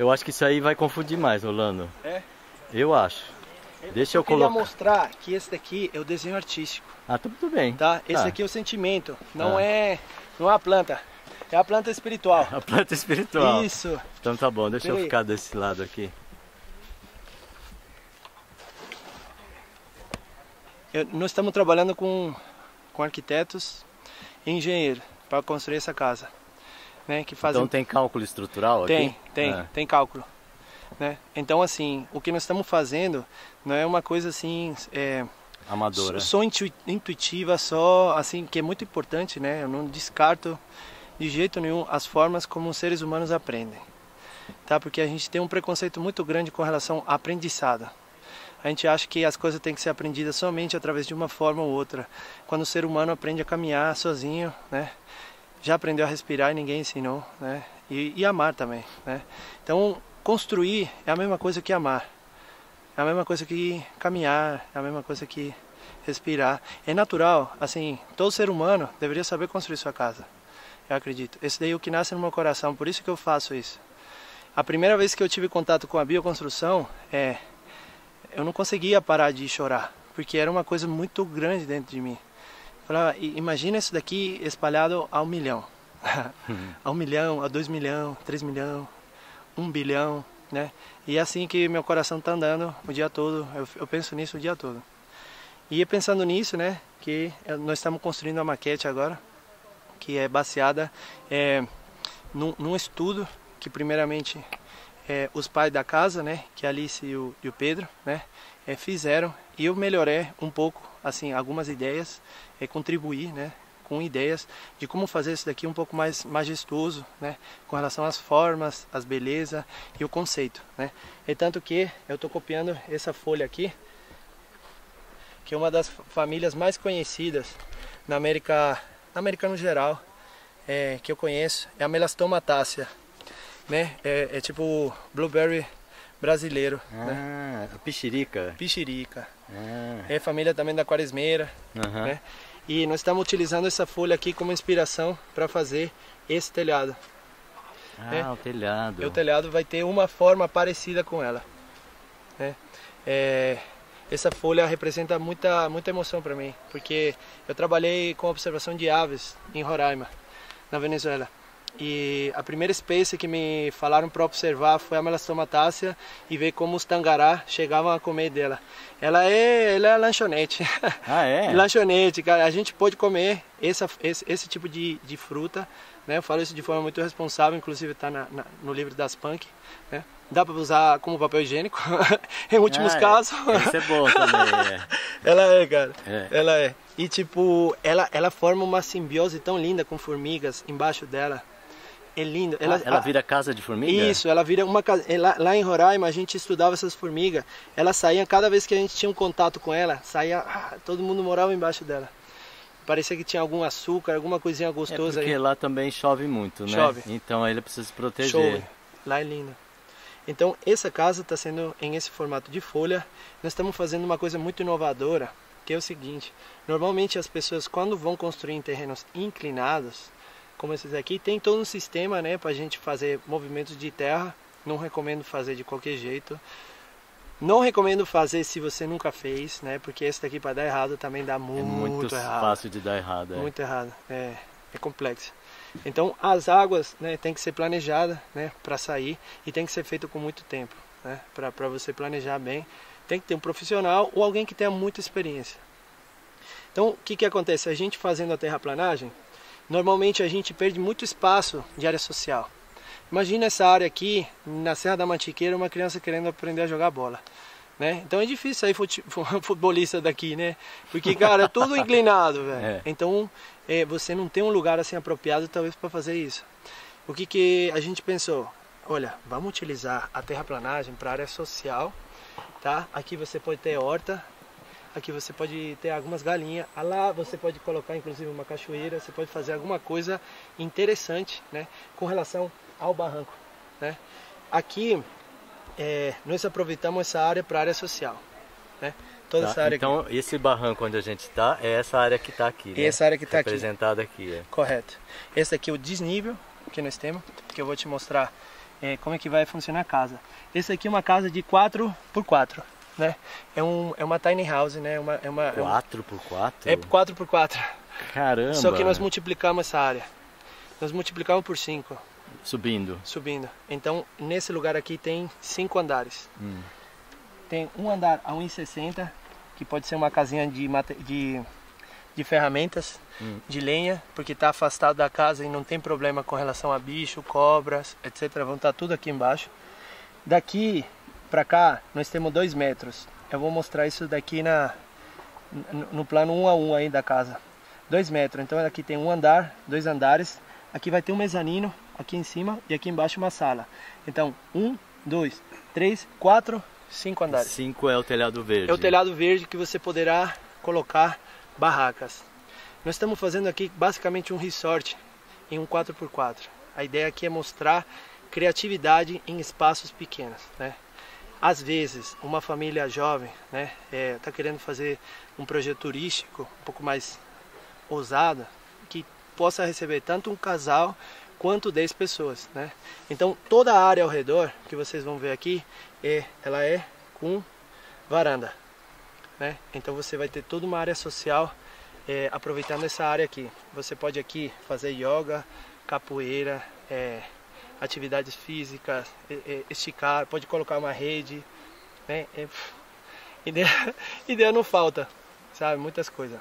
Eu acho que isso aí vai confundir mais, Rolando. É? Eu acho. Deixa eu queria colocar. mostrar que esse daqui é o desenho artístico. Ah, tudo bem. Tá? Esse aqui é o sentimento, não é a planta. É a planta espiritual. A planta espiritual. Isso. Então tá bom, deixa eu ficar desse lado aqui. Nós estamos trabalhando com arquitetos e engenheiros para construir essa casa. Né, que fazem... Então tem cálculo estrutural aqui? Tem cálculo. Né? Então assim, o que nós estamos fazendo não é uma coisa assim... amadora. Só intuitiva, só assim, que é muito importante, né? Eu não descarto de jeito nenhum as formas como os seres humanos aprendem. Tá? Porque a gente tem um preconceito muito grande com relação à aprendizado. A gente acha que as coisas têm que ser aprendidas somente através de uma forma ou outra. Quando o ser humano aprende a caminhar sozinho, né? Já aprendeu a respirar e ninguém ensinou, né? E amar também, né? Então, construir é a mesma coisa que amar. É a mesma coisa que caminhar, é a mesma coisa que respirar. É natural, assim, todo ser humano deveria saber construir sua casa. Eu acredito. Esse daí é o que nasce no meu coração, por isso que eu faço isso. A primeira vez que eu tive contato com a bioconstrução, eu não conseguia parar de chorar, porque era uma coisa muito grande dentro de mim. Eu falava, imagina isso daqui espalhado a 1 milhão. A 1 milhão, a 2 milhões, 3 milhões, 1 bilhão, né? E é assim que meu coração está andando o dia todo, eu penso nisso o dia todo. E pensando nisso, né, que nós estamos construindo uma maquete agora, que é baseada num estudo que primeiramente os pais da casa, né, que é a Alice e o Pedro, né, fizeram, e eu melhorei um pouco, assim, algumas ideias, contribuí, né, com ideias de como fazer isso daqui um pouco mais majestoso, né, com relação às formas, às belezas e o conceito, né. E tanto que eu estou copiando essa folha aqui, que é uma das famílias mais conhecidas na América no geral, que eu conheço, é a Melastomataceae, né, é tipo blueberry brasileiro, né? Pichirica. Pichirica. É família também da quaresmeira, né? E nós estamos utilizando essa folha aqui como inspiração para fazer esse telhado. O telhado. E o telhado vai ter uma forma parecida com ela, né? Essa folha representa muita emoção para mim, porque eu trabalhei com observação de aves em Roraima, na Venezuela. E a primeira espécie que me falaram para observar foi a Melastomataceae e ver como os tangará chegavam a comer dela. Ela é lanchonete. Ah, é? Lanchonete, cara. A gente pode comer esse tipo de fruta, né? Eu falo isso de forma muito responsável, inclusive está no livro das Punk, né? Dá para usar como papel higiênico, em últimos casos. Isso é bom também, Ela é, cara. Ela é. E tipo, ela forma uma simbiose tão linda com formigas embaixo dela. É lindo. Ela vira casa de formiga? Isso, ela vira uma casa. Lá em Roraima a gente estudava essas formigas. Elas saíam, cada vez que a gente tinha um contato com ela, saía, todo mundo morava embaixo dela. Parecia que tinha algum açúcar, alguma coisinha gostosa. Porque lá também chove muito, né? Chove. Então aí ele precisa se proteger. Chove. Lá é lindo. Então essa casa está sendo em esse formato de folha. Nós estamos fazendo uma coisa muito inovadora, que é o seguinte: normalmente as pessoas, quando vão construir em terrenos inclinados, como esses aqui, tem todo um sistema, né, para a gente fazer movimentos de terra. Não recomendo fazer de qualquer jeito. Não recomendo fazer se você nunca fez, né, porque esse daqui para dar errado também dá muito errado. Fácil de dar errado. Muito errado, é complexo. Então as águas, né, tem que ser planejada, né, para sair, e tem que ser feito com muito tempo, né, para você planejar bem. Tem que ter um profissional ou alguém que tenha muita experiência. Então o que acontece? A gente fazendo a terraplanagem, normalmente a gente perde muito espaço de área social. Imagina essa área aqui, na Serra da Mantiqueira, uma criança querendo aprender a jogar bola, né? Então é difícil sair futebolista daqui, né? Porque, cara, é tudo inclinado, velho. Então você não tem um lugar assim apropriado talvez para fazer isso. O que a gente pensou? Olha, vamos utilizar a terraplanagem para área social, tá? Aqui você pode ter horta. Aqui você pode ter algumas galinhas, lá você pode colocar inclusive uma cachoeira, você pode fazer alguma coisa interessante, né, com relação ao barranco, né. Aqui nós aproveitamos essa área para área social, né, toda essa área então aqui. Esse barranco onde a gente está é essa área que está aqui, né? Essa área que está aqui. Representada aqui. Correto. Esse aqui é o desnível que nós temos, que eu vou te mostrar como é que vai funcionar a casa. Esse aqui é uma casa de 4x4, né? É uma tiny house, né? 4x4? É 4x4. Caramba! Só que nós multiplicamos essa área. Nós multiplicamos por 5. Subindo. Então, nesse lugar aqui tem 5 andares. Tem um andar a 1,60, que pode ser uma casinha de ferramentas, de lenha, porque está afastado da casa e não tem problema com relação a bicho, cobras, etc. Vão estar tudo aqui embaixo. Daqui para cá, nós temos 2 metros. Eu vou mostrar isso daqui no plano 1 a 1 aí da casa. 2 metros. Então aqui tem um andar, 2 andares. Aqui vai ter um mezanino aqui em cima e aqui embaixo uma sala. Então 1, 2, 3, 4, 5 andares. 5 é o telhado verde. É o telhado verde que você poderá colocar barracas. Nós estamos fazendo aqui basicamente um resort em um 4x4. A ideia aqui é mostrar criatividade em espaços pequenos, né? Às vezes, uma família jovem, né, tá querendo fazer um projeto turístico um pouco mais ousado, que possa receber tanto um casal quanto 10 pessoas, né? Então toda a área ao redor que vocês vão ver aqui, ela é com varanda, né? Então você vai ter toda uma área social aproveitando essa área aqui. Você pode aqui fazer yoga, capoeira, atividades físicas, esticar, pode colocar uma rede, né? Ideia não falta, sabe? Muitas coisas.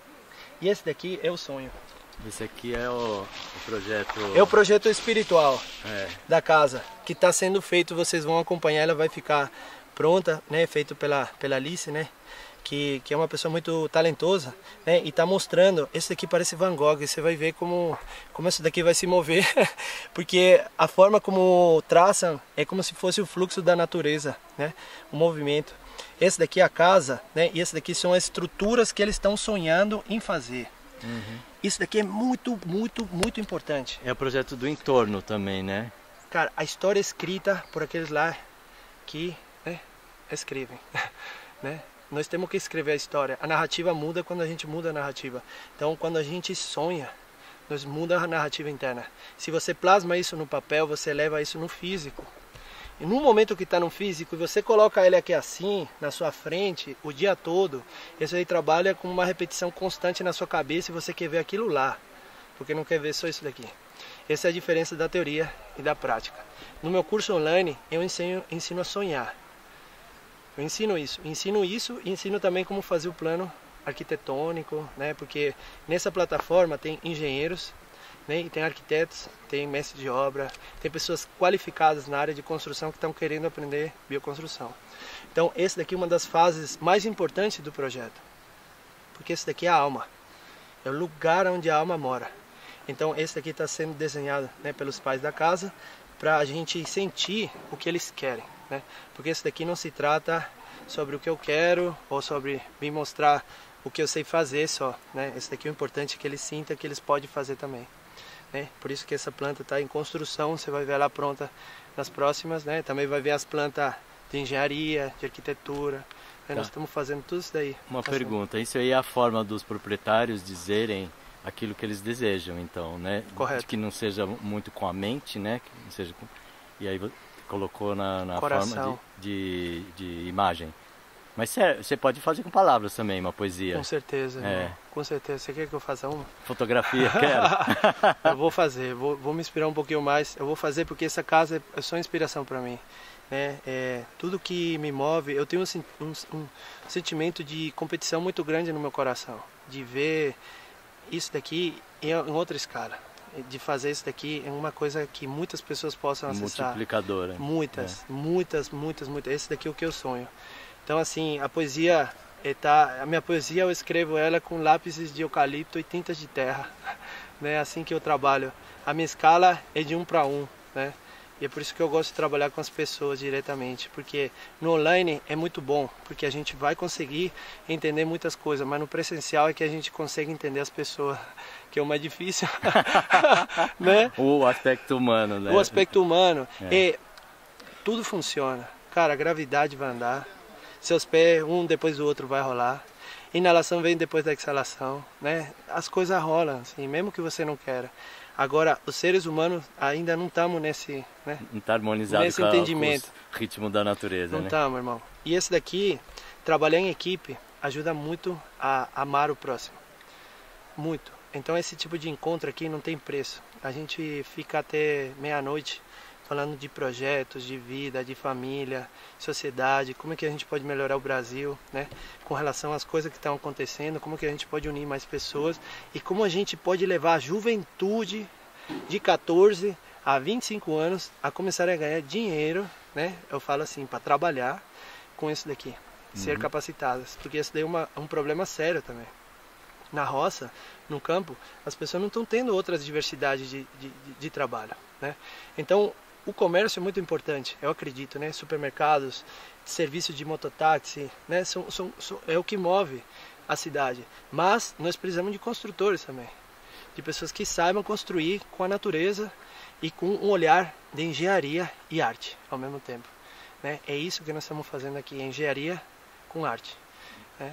E esse daqui é o sonho. Esse aqui é o projeto... É o projeto espiritual da casa, que está sendo feito, vocês vão acompanhar, ela vai ficar pronta, né? Feito pela Alice, né? Que é uma pessoa muito talentosa, né? E está mostrando, esse daqui parece Van Gogh, você vai ver como isso daqui vai se mover, porque a forma como traçam é como se fosse o fluxo da natureza, né? O movimento. Esse daqui é a casa, né? E esse daqui são as estruturas que eles estão sonhando em fazer. Isso daqui é muito, muito, muito importante. É o projeto do entorno também, né? Cara, a história é escrita por aqueles lá que, né, escrevem, né? Nós temos que escrever a história. A narrativa muda quando a gente muda a narrativa. Então, quando a gente sonha, nós mudamos a narrativa interna. Se você plasma isso no papel, você leva isso no físico. E no momento que está no físico, você coloca ele aqui assim, na sua frente, o dia todo, isso aí trabalha com uma repetição constante na sua cabeça e você quer ver aquilo lá, porque não quer ver só isso daqui. Essa é a diferença da teoria e da prática. No meu curso online, eu ensino a sonhar. Eu ensino isso e ensino também como fazer o plano arquitetônico, né? Porque nessa plataforma tem engenheiros, né? E tem arquitetos, tem mestres de obra, tem pessoas qualificadas na área de construção que estão querendo aprender bioconstrução. Então esse daqui é uma das fases mais importantes do projeto, porque esse daqui é a alma, é o lugar onde a alma mora. Então esse daqui está sendo desenhado, né, pelos pais da casa, para a gente sentir o que eles querem, né? Porque esse daqui não se trata sobre o que eu quero ou sobre me mostrar o que eu sei fazer só, né? Esse daqui é o importante, que eles sintam que eles podem fazer também, né? Por isso que essa planta está em construção, você vai ver ela pronta nas próximas, né? Também vai ver as plantas de engenharia, de arquitetura, né? Tá. Nós estamos fazendo tudo isso daí. Uma pergunta, isso aí é a forma dos proprietários dizerem aquilo que eles desejam, então, né? Correto. De que não seja muito com a mente, né? Que não seja com... E aí colocou na forma de imagem. Mas você pode fazer com palavras também, uma poesia. Com certeza, com certeza. Você quer que eu faça uma? Fotografia, quero. Eu vou fazer, vou me inspirar um pouquinho mais. Eu vou fazer porque essa casa é só inspiração para mim, né? Tudo que me move, eu tenho um sentimento de competição muito grande no meu coração, de ver isso daqui em outra escala, de fazer isso daqui em uma coisa que muitas pessoas possam acessar. Multiplicadora. Muitas. Esse daqui é o que eu sonho. Então assim, a poesia a minha poesia eu escrevo ela com lápis de eucalipto e tintas de terra, né? Assim que eu trabalho. A minha escala é de 1 para 1, né? E é por isso que eu gosto de trabalhar com as pessoas diretamente, porque no online é muito bom, porque a gente vai conseguir entender muitas coisas, mas no presencial é que a gente consegue entender as pessoas, que é o mais difícil, né? O aspecto humano, né? O aspecto humano. E tudo funciona. Cara, a gravidade vai andar, seus pés, um depois do outro vai rolar, inalação vem depois da exalação, né? As coisas rolam, assim, mesmo que você não queira. Agora, os seres humanos ainda não estamos nesse, né? Não está harmonizado nesse com entendimento. o ritmo da natureza, Não né? estamos, irmão. E esse daqui, trabalhar em equipe, ajuda muito a amar o próximo. Muito. Então esse tipo de encontro aqui não tem preço. A gente fica até meia-noite falando de projetos, de vida, de família, sociedade, como é que a gente pode melhorar o Brasil, né? Com relação às coisas que estão acontecendo, como que a gente pode unir mais pessoas e como a gente pode levar a juventude de 14 a 25 anos a começar a ganhar dinheiro, né? Eu falo assim, para trabalhar com isso daqui, ser capacitadas, porque isso daí é um problema sério também. Na roça, no campo, as pessoas não estão tendo outras diversidades de trabalho, né? Então, o comércio é muito importante, eu acredito, né? Supermercados, serviço de mototáxi, né? É o que move a cidade. Mas nós precisamos de construtores também, de pessoas que saibam construir com a natureza e com um olhar de engenharia e arte ao mesmo tempo, né? É isso que nós estamos fazendo aqui, engenharia com arte, né?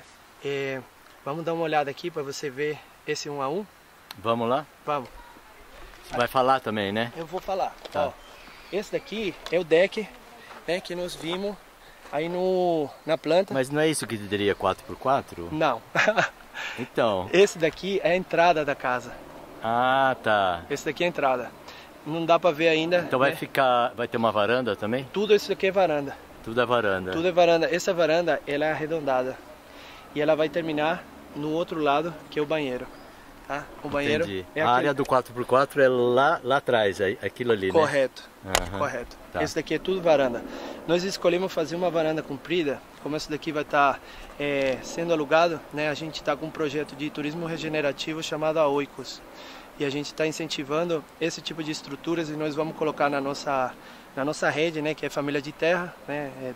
Vamos dar uma olhada aqui para você ver esse 1 a 1. Vamos lá? Vamos. Você vai falar também, né? Eu vou falar. Tá. Ó, esse daqui é o deck, né, que nós vimos aí na planta. Mas não é isso que teria 4x4? Não. Então. Esse daqui é a entrada da casa. Ah, tá. Esse daqui é a entrada. Não dá para ver ainda. Então né? vai ter uma varanda também? Tudo isso aqui é varanda. Tudo é varanda. Tudo é varanda. Essa varanda, ela é arredondada. E ela vai terminar no outro lado, que é o banheiro. Tá? O banheiro. Entendi. É a área do 4x4 é lá atrás, aquilo ali, correto. né? Aham. Correto. Tá. Esse daqui é tudo varanda. Nós escolhemos fazer uma varanda comprida. Como esse daqui vai estar sendo alugado, né? A gente está com um projeto de turismo regenerativo chamado a Oikos. E a gente está incentivando esse tipo de estruturas e nós vamos colocar na nossa rede, né, que é Família de Terra, né, é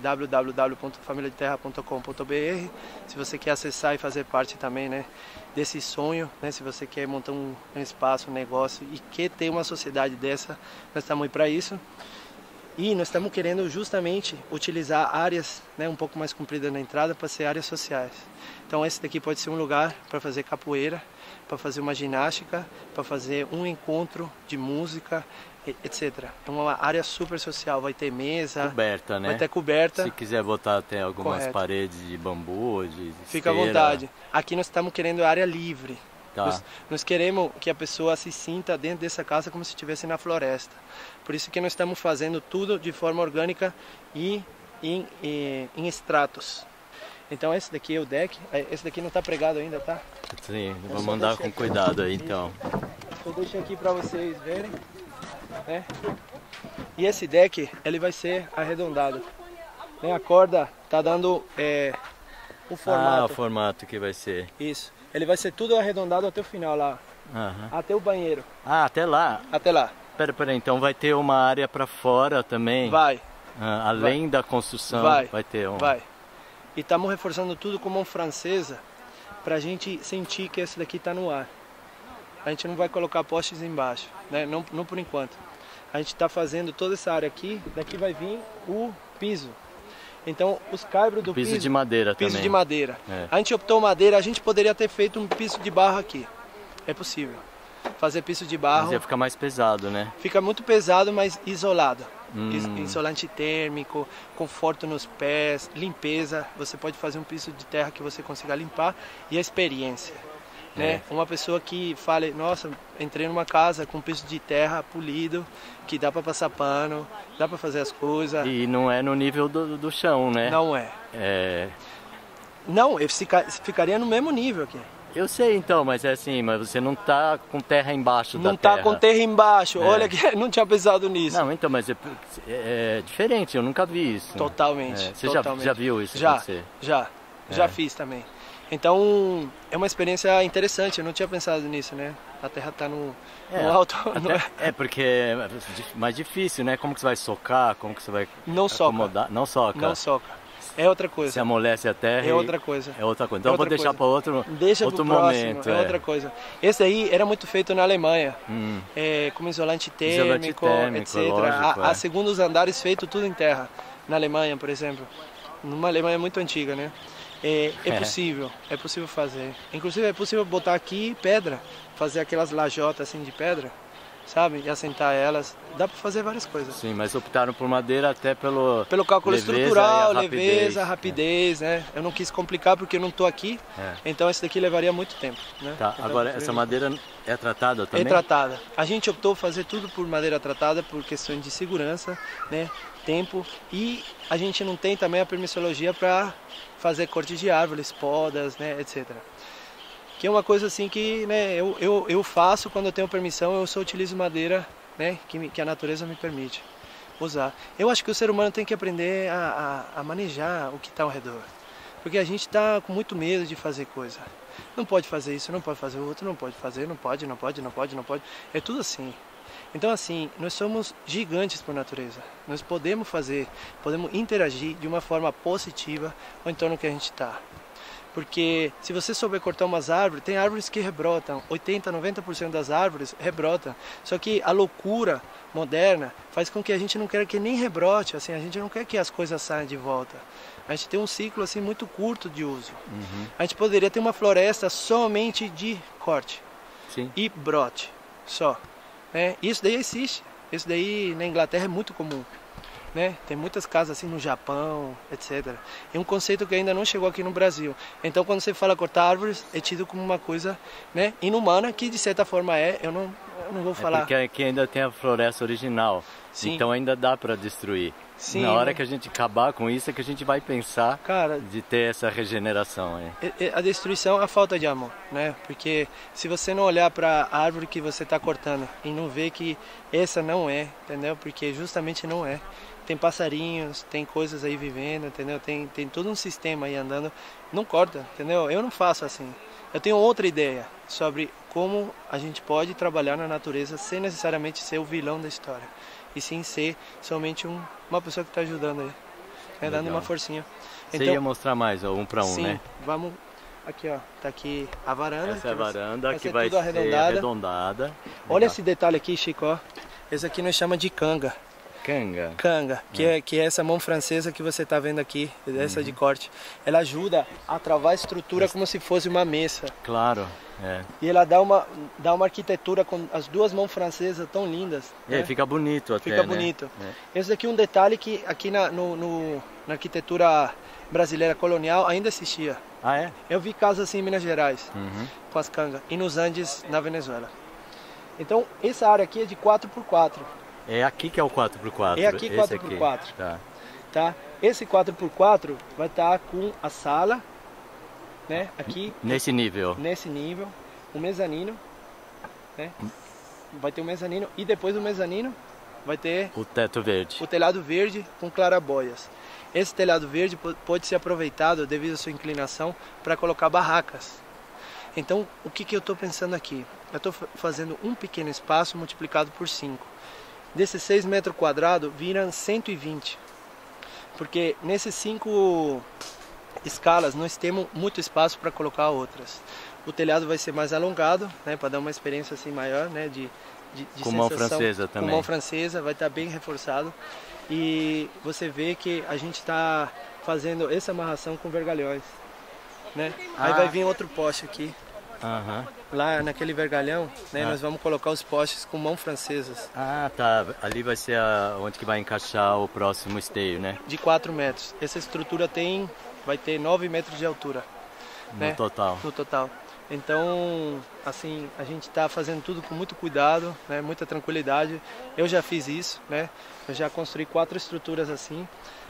www.familiadeterra.com.br. Se você quer acessar e fazer parte também, né, desse sonho, né, se você quer montar um espaço, um negócio e quer ter uma sociedade dessa, nós estamos aí para isso. E nós estamos querendo justamente utilizar áreas, né, um pouco mais compridas na entrada para ser áreas sociais. Então esse daqui pode ser um lugar para fazer capoeira, para fazer uma ginástica, para fazer um encontro de música, etc. É uma área super social, vai ter mesa, coberta, né? Vai ter coberta. Se quiser botar até algumas Correto. paredes de bambu, de fica à vontade. Aqui nós estamos querendo área livre. Tá. Nós queremos que a pessoa se sinta dentro dessa casa como se estivesse na floresta. Por isso que nós estamos fazendo tudo de forma orgânica e em estratos. Então esse daqui é o deck. Esse daqui não está pregado ainda, tá? Sim, vamos andar com cuidado aí então. Eu deixo aqui para vocês verem, né? E esse deck, ele vai ser arredondado, né? A corda tá dando o formato. Ah, o formato que vai ser. Isso. Ele vai ser tudo arredondado até o final lá. Aham. Até o banheiro. Ah, até lá. Até lá. Pera, então vai ter uma área para fora também? Vai. Ah, além da construção, vai ter um. Vai. E estamos reforçando tudo com mão francesa para a gente sentir que esse daqui está no ar. A gente não vai colocar postes embaixo, né? Não por enquanto. A gente está fazendo toda essa área aqui, daqui vai vir o piso. Então os caibros do piso... Piso de madeira também. Piso de madeira. É. A gente optou madeira, a gente poderia ter feito um piso de barro aqui. É possível. Fazer piso de barro... Mas ia ficar mais pesado, né? Fica muito pesado, mas isolado. Isolante térmico, conforto nos pés, limpeza. Você pode fazer um piso de terra que você consiga limpar e a experiência. Né? Uma pessoa que fale, nossa, entrei numa casa com piso de terra polido, que dá para passar pano, dá para fazer as coisas. E não é no nível do chão, né? Não é. Não, ficaria no mesmo nível aqui. Eu sei então, mas é assim, mas você não tá com terra embaixo da terra. Não tá com terra embaixo, olha que não tinha pensado nisso. Não, então, mas é diferente, eu nunca vi isso. Totalmente. Você totalmente. Já viu isso Já, acontecer? já fiz também. Então, é uma experiência interessante, eu não tinha pensado nisso, né? A terra tá no alto. Porque é mais difícil, né? Como que você vai socar, como que você vai acomodar? Não soca. Não soca. É outra coisa. Se amolece a terra. É outra coisa. É outra coisa. Então eu vou deixar para outro momento. É outra coisa. Esse aí era muito feito na Alemanha, como isolante térmico, etc. Lógico, Há segundos andares feito tudo em terra. Na Alemanha, por exemplo. Numa Alemanha muito antiga, né? É possível fazer. Inclusive é possível botar aqui pedra, fazer aquelas lajotas assim de pedra, sabe? E assentar elas. Dá para fazer várias coisas. Sim, mas optaram por madeira até pelo cálculo estrutural, rapidez, leveza, rapidez, né? Eu não quis complicar porque eu não estou aqui, então esse daqui levaria muito tempo, né? Tá, então, agora essa madeira é tratada também? É tratada. A gente optou fazer tudo por madeira tratada por questões de segurança, né? Tempo, e a gente não tem também a permissologia para fazer corte de árvores, podas, né, etc. Que é uma coisa assim que, né, eu faço quando eu tenho permissão, eu só utilizo madeira, né, que a natureza me permite usar. Eu acho que o ser humano tem que aprender a manejar o que está ao redor, porque a gente está com muito medo de fazer coisa. Não pode fazer isso, não pode fazer o outro, não pode fazer, não pode. É tudo assim. Então assim, nós somos gigantes por natureza. Nós podemos interagir de uma forma positiva ao entorno que a gente está. Porque se você souber cortar umas árvores, tem árvores que rebrotam, 80, 90% das árvores rebrotam. Só que a loucura moderna faz com que a gente não queira que nem rebrote, assim, a gente não quer que as coisas saiam de volta. A gente tem um ciclo assim muito curto de uso. A gente poderia ter uma floresta somente de corte. Sim. E brote, só. Isso daí existe, isso daí na Inglaterra é muito comum, né? Tem muitas casas assim no Japão, etc. É um conceito que ainda não chegou aqui no Brasil. Então quando você fala cortar árvores, é tido como uma coisa, né, inumana, que de certa forma eu não vou falar. Porque aqui ainda tem a floresta original, sim. Então ainda dá para destruir. Sim, na hora que a gente acabar com isso é que a gente vai pensar, cara, de ter essa regeneração aí. A destruição é a falta de amor, né? Porque se você não olhar para a árvore que você está cortando e não ver que essa não é, entendeu? Porque justamente não é. Tem passarinhos, tem coisas aí vivendo, entendeu? Tem todo um sistema aí andando. Não corta, entendeu? Eu não faço assim. Eu tenho outra ideia sobre como a gente pode trabalhar na natureza sem necessariamente ser o vilão da história. E sim ser somente uma pessoa que está ajudando aí, né, dando uma forcinha. Você ia mostrar mais, ó, um para um, sim, né? Vamos, aqui ó, tá aqui a varanda. Essa é a varanda que vai ser arredondada. Olha esse detalhe aqui, Chico, ó. Esse aqui nós chamamos de canga. Canga, que é essa mão francesa que você está vendo aqui, essa de corte. Ela ajuda a travar a estrutura como se fosse uma mesa. Claro. E ela dá uma arquitetura com as duas mãos francesas tão lindas. Né? Fica bonito até. Fica bonito. Esse daqui é um detalhe que aqui na arquitetura brasileira colonial ainda existia. Ah, é? Eu vi casas assim em Minas Gerais, com as cangas, e nos Andes, na Venezuela. Então, essa área aqui é de 4x4. É aqui que é o 4x4. É aqui 4x4. Tá? Esse 4x4 vai estar com a sala, né? Aqui. Nesse nível. O mezanino, né? Vai ter o mezanino e depois do mezanino vai ter o teto verde. O telhado verde com clarabóias. Esse telhado verde pode ser aproveitado devido à sua inclinação para colocar barracas. Então, o que eu estou pensando aqui? Eu estou fazendo um pequeno espaço multiplicado por 5. Desses 6 metros quadrados viram 120, porque nesses 5 escalas nós temos muito espaço para colocar outras. O telhado vai ser mais alongado, né, para dar uma experiência assim maior, né, de com mão francesa também. Com mão francesa, vai estar bem reforçado. E você vê que a gente está fazendo essa amarração com vergalhões, né? Aí vai vir outro poste aqui. Lá naquele vergalhão, né, nós vamos colocar os postes com mão francesas. Ah, tá. Ali vai ser onde que vai encaixar o próximo esteio, né? De 4 metros. Essa estrutura vai ter 9 metros de altura. No total. No total. Então, assim, a gente está fazendo tudo com muito cuidado, né, muita tranquilidade. Eu já fiz isso, né? Eu já construí 4 estruturas assim.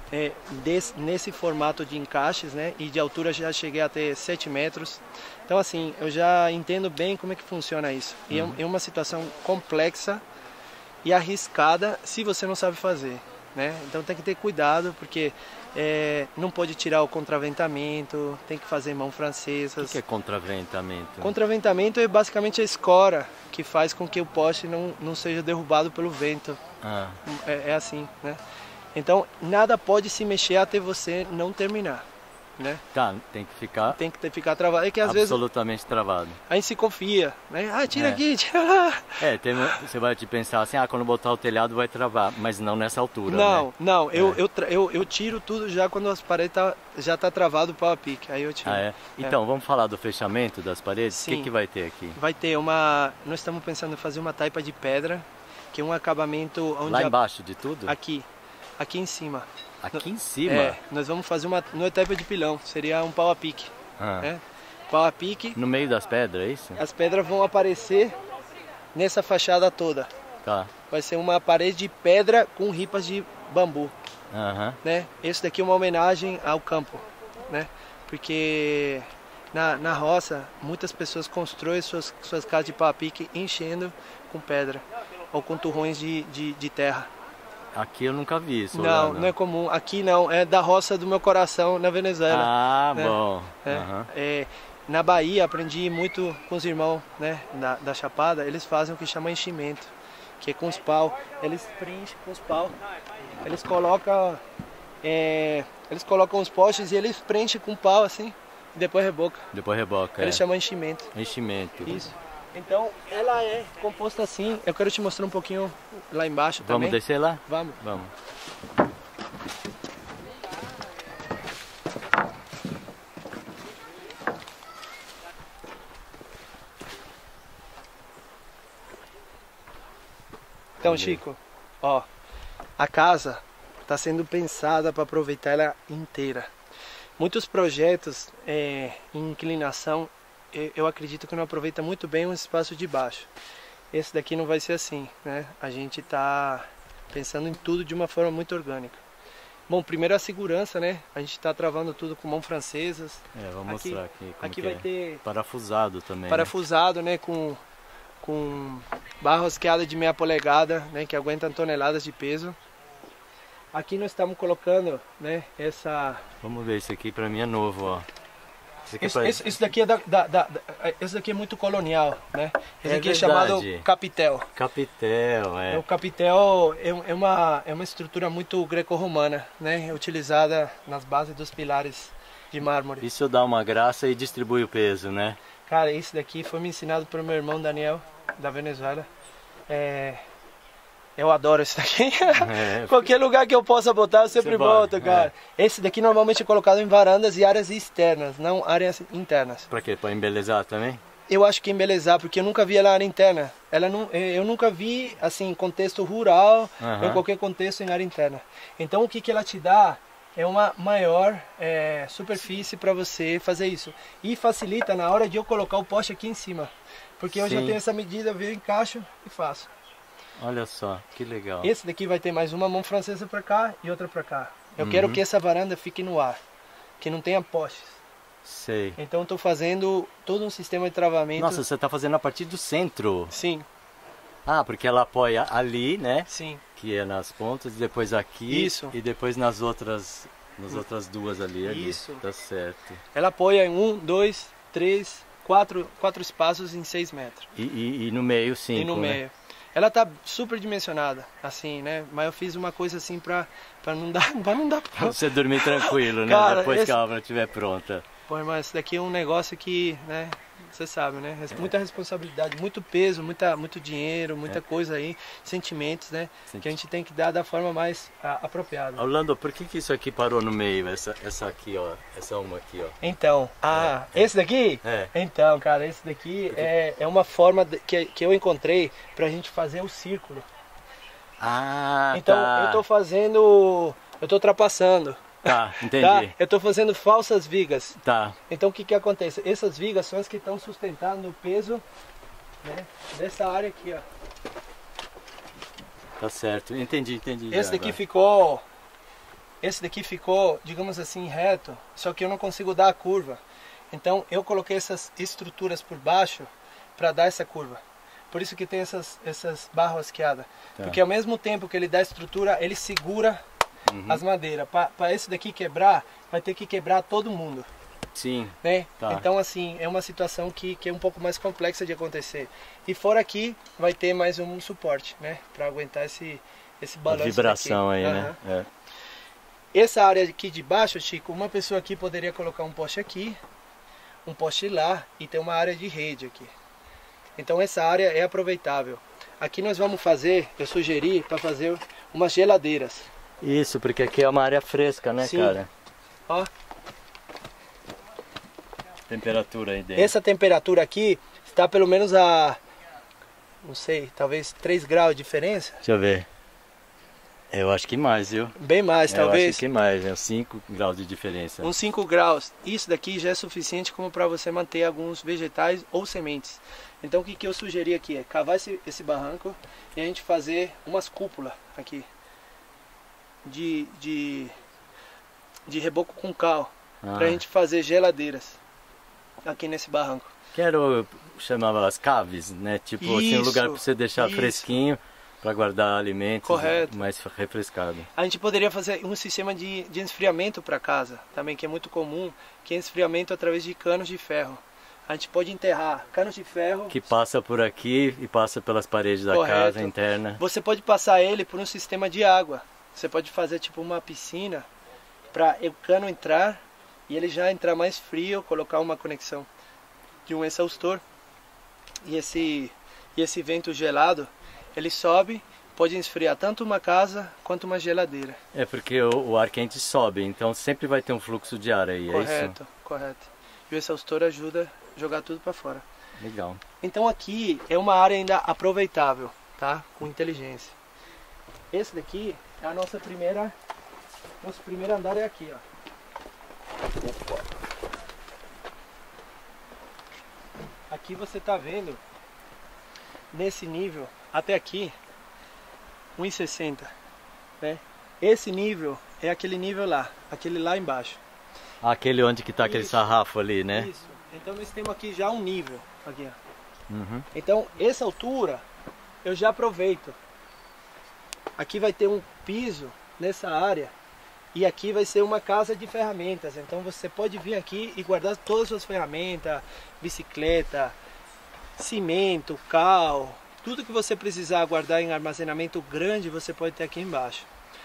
Nesse formato de encaixes, né, e de altura já cheguei a ter 7 metros. Então assim, eu já entendo bem como é que funciona isso. E é uma situação complexa e arriscada se você não sabe fazer, né? Então tem que ter cuidado, porque não pode tirar o contraventamento, tem que fazer mão francesas. O que é contraventamento? Contraventamento é basicamente a escora que faz com que o poste não seja derrubado pelo vento. É assim, né? Então, nada pode se mexer até você não terminar. né? Tá, tem que ficar travado. É que às vezes absolutamente travado. a gente se confia, né? Ah, tira aqui, tira lá. Você vai te pensar assim, quando botar o telhado vai travar, mas não nessa altura, Não, né? não, eu tiro tudo já quando as paredes já tá travado o pau a pique, aí eu tiro. Então, vamos falar do fechamento das paredes? Sim. O que vai ter aqui? Vai ter nós estamos pensando em fazer uma taipa de pedra, que é um acabamento onde lá embaixo de tudo? Aqui em cima. Aqui em cima? Nós vamos fazer não é taipa de pilão, seria um pau a pique. Pau a pique. No meio das pedras, é isso? As pedras vão aparecer nessa fachada toda. Tá. Vai ser uma parede de pedra com ripas de bambu. Né? Esse daqui é uma homenagem ao campo, né? Porque na roça muitas pessoas constroem suas casas de pau a pique enchendo com pedra ou com turrões de terra. Aqui eu nunca vi isso. Não é comum. Aqui não, é da roça do meu coração na Venezuela. Né? Bom. Na Bahia aprendi muito com os irmãos, né, da Chapada. Eles fazem o que chama enchimento, que é com os pau. Eles preenchem com os pau. Eles colocam os postes e eles preenchem com pau assim e depois reboca. Eles chamam enchimento. Enchimento. Isso. Então, ela é composta assim. Eu quero te mostrar um pouquinho lá embaixo também. Vamos descer lá? Vamos. Então, Chico, ó, a casa está sendo pensada para aproveitar ela inteira. Muitos projetos em inclinação, eu acredito que não aproveita muito bem o espaço de baixo. Esse daqui não vai ser assim, né? A gente está pensando em tudo de uma forma muito orgânica. Bom, primeiro a segurança, né? A gente está travando tudo com mãos francesas. Vou mostrar aqui como aqui que vai ter parafusado também. Parafusado, né? Com barra rosqueada de meia polegada, né? Que aguentam toneladas de peso. Aqui nós estamos colocando, né? Vamos ver, esse aqui para mim é novo, ó. Isso daqui esse daqui é muito colonial, né? Esse aqui é chamado capitel. O capitel é uma estrutura muito greco-romana, né? Utilizada nas bases dos pilares de mármore. Isso dá uma graça e distribui o peso, né? Cara, esse daqui foi me ensinado pelo meu irmão Daniel, da Venezuela. Eu adoro esse daqui. Qualquer lugar que eu possa botar, eu sempre boto, cara. Esse daqui normalmente é colocado em varandas e áreas externas, não áreas internas. Pra quê? Pra embelezar também? Eu acho que embelezar, porque eu nunca vi ela área interna. Eu nunca vi, assim, em contexto rural, ou qualquer contexto em área interna. Então, o que ela te dá é uma maior superfície para você fazer isso. E facilita na hora de eu colocar o poste aqui em cima. Porque eu já tenho essa medida, eu encaixo e faço. Olha só, que legal. Esse daqui vai ter mais uma mão francesa para cá e outra para cá. Eu quero que essa varanda fique no ar, que não tenha postes. Sei. Então estou fazendo todo um sistema de travamento. Nossa, você está fazendo a partir do centro? Sim. Porque ela apoia ali, né? Sim. Que é nas pontas, depois aqui. Isso. E depois nas outras duas ali. Isso. Tá certo. Ela apoia em 1, 2, 3, 4 espaços em 6 metros. E no meio 5, E no meio. Ela tá super dimensionada, assim, né? Mas eu fiz uma coisa assim pra não dar pra você dormir tranquilo, né? Cara, depois que a obra estiver pronta. Pô, irmão, esse daqui é um negócio que, né? Você sabe, né? Muita responsabilidade, muito peso, muito dinheiro, muita coisa aí, sentimentos, né? Que a gente tem que dar da forma mais apropriada. Orlando, por que isso aqui parou no meio? Essa aqui, ó. Essa uma aqui, ó. Então, esse daqui? Então, cara, esse daqui é uma forma que eu encontrei pra gente fazer o círculo. Então, eu tô ultrapassando. Tá, entendi. Tá? Eu estou fazendo falsas vigas. Tá. Então o que acontece? Essas vigas são as que estão sustentando o peso, né, dessa área aqui, ó. Tá certo, entendi. Esse daqui ficou, digamos assim, reto, só que eu não consigo dar a curva. Então eu coloquei essas estruturas por baixo para dar essa curva. Por isso que tem essas barras rasqueadas. Tá. Porque ao mesmo tempo que ele dá a estrutura, ele segura as madeiras. Para esse daqui quebrar, vai ter que quebrar todo mundo. Sim. Né? Tá. Então assim, é uma situação que é um pouco mais complexa de acontecer. E fora aqui, vai ter mais um suporte, né? Para aguentar esse balanço. A vibração daqui. aí, né? essa área aqui de baixo, Chico, uma pessoa aqui poderia colocar um poste aqui, um poste lá e tem uma área de rede aqui. Então essa área é aproveitável. Aqui nós vamos fazer, eu sugeri para fazer umas geladeiras. Isso, porque aqui é uma área fresca, né, Sim. cara? Ó. Temperatura aí dentro. Essa temperatura aqui está pelo menos a, não sei, talvez 3 graus de diferença. Deixa eu ver. Eu acho que mais, viu? Bem mais, talvez. Eu acho que mais, né? 5 graus de diferença. Uns 5 graus. Isso daqui já é suficiente como para você manter alguns vegetais ou sementes. Então o que eu sugeri aqui é cavar esse barranco e a gente fazer umas cúpulas aqui. De reboco com cal. Pra gente fazer geladeiras aqui nesse barranco. Quero chamava as caves, né? Tipo, assim, um lugar para você deixar fresquinho para guardar alimentos. Correto. Mais refrescado. A gente poderia fazer um sistema de esfriamento para casa também, que é muito comum, que é esfriamento através de canos de ferro. A gente pode enterrar canos de ferro que passa por aqui e passa pelas paredes da casa interna. Você pode passar ele por um sistema de água. Você pode fazer tipo uma piscina para o cano entrar e ele já entrar mais frio, colocar uma conexão de um exaustor e esse vento gelado ele sobe, pode esfriar tanto uma casa quanto uma geladeira. É porque o ar quente sobe, então sempre vai ter um fluxo de ar aí, correto, é isso? Correto. E o exaustor ajuda a jogar tudo para fora. Legal. Então aqui é uma área ainda aproveitável, tá? Com inteligência. Esse daqui é a nosso primeiro andar é aqui, ó. Aqui você tá vendo nesse nível até aqui 1,60, né? Esse nível é aquele nível lá, aquele lá embaixo. Aquele onde que tá aquele sarrafo ali, né? Isso. Então nós temos aqui já um nível aqui, ó. Uhum. Então essa altura eu já aproveito. Aqui vai ter um piso nessa área e aqui vai ser uma casa de ferramentas. Então você pode vir aqui e guardar todas as suas ferramentas, bicicleta, cimento, cal, tudo que você precisar guardar em armazenamento grande você pode ter aqui embaixo.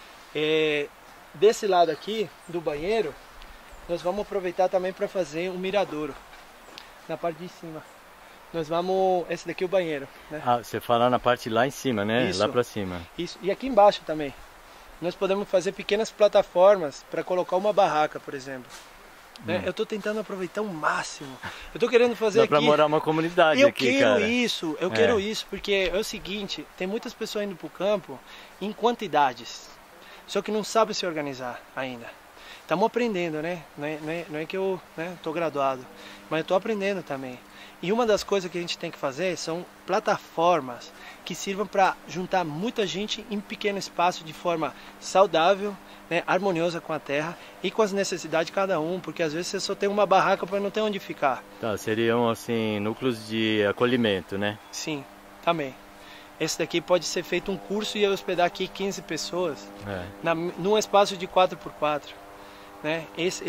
Desse lado aqui do banheiro nós vamos aproveitar também para fazer um miradouro na parte de cima. Nós vamos, esse daqui é o banheiro, né? Ah, você fala na parte lá em cima, né? Isso. Lá pra cima. Isso, e aqui embaixo também. Nós podemos fazer pequenas plataformas para colocar uma barraca, por exemplo. Né? Eu estou tentando aproveitar o máximo. Eu estou querendo fazer Dá aqui... pra morar uma comunidade aqui, cara. Eu quero isso, porque é o seguinte, tem muitas pessoas indo pro campo em quantidades, só que não sabem se organizar ainda. Estamos aprendendo, né? Não é que eu estou graduado, mas eu estou aprendendo também. E uma das coisas que a gente tem que fazer são plataformas que sirvam para juntar muita gente em pequeno espaço de forma saudável, né, harmoniosa com a terra e com as necessidades de cada um, porque às vezes você só tem uma barraca para não ter onde ficar. Tá, seriam assim núcleos de acolhimento, né? Sim, também. Esse daqui pode ser feito um curso e eu hospedar aqui 15 pessoas num espaço de 4x4. Né? Essa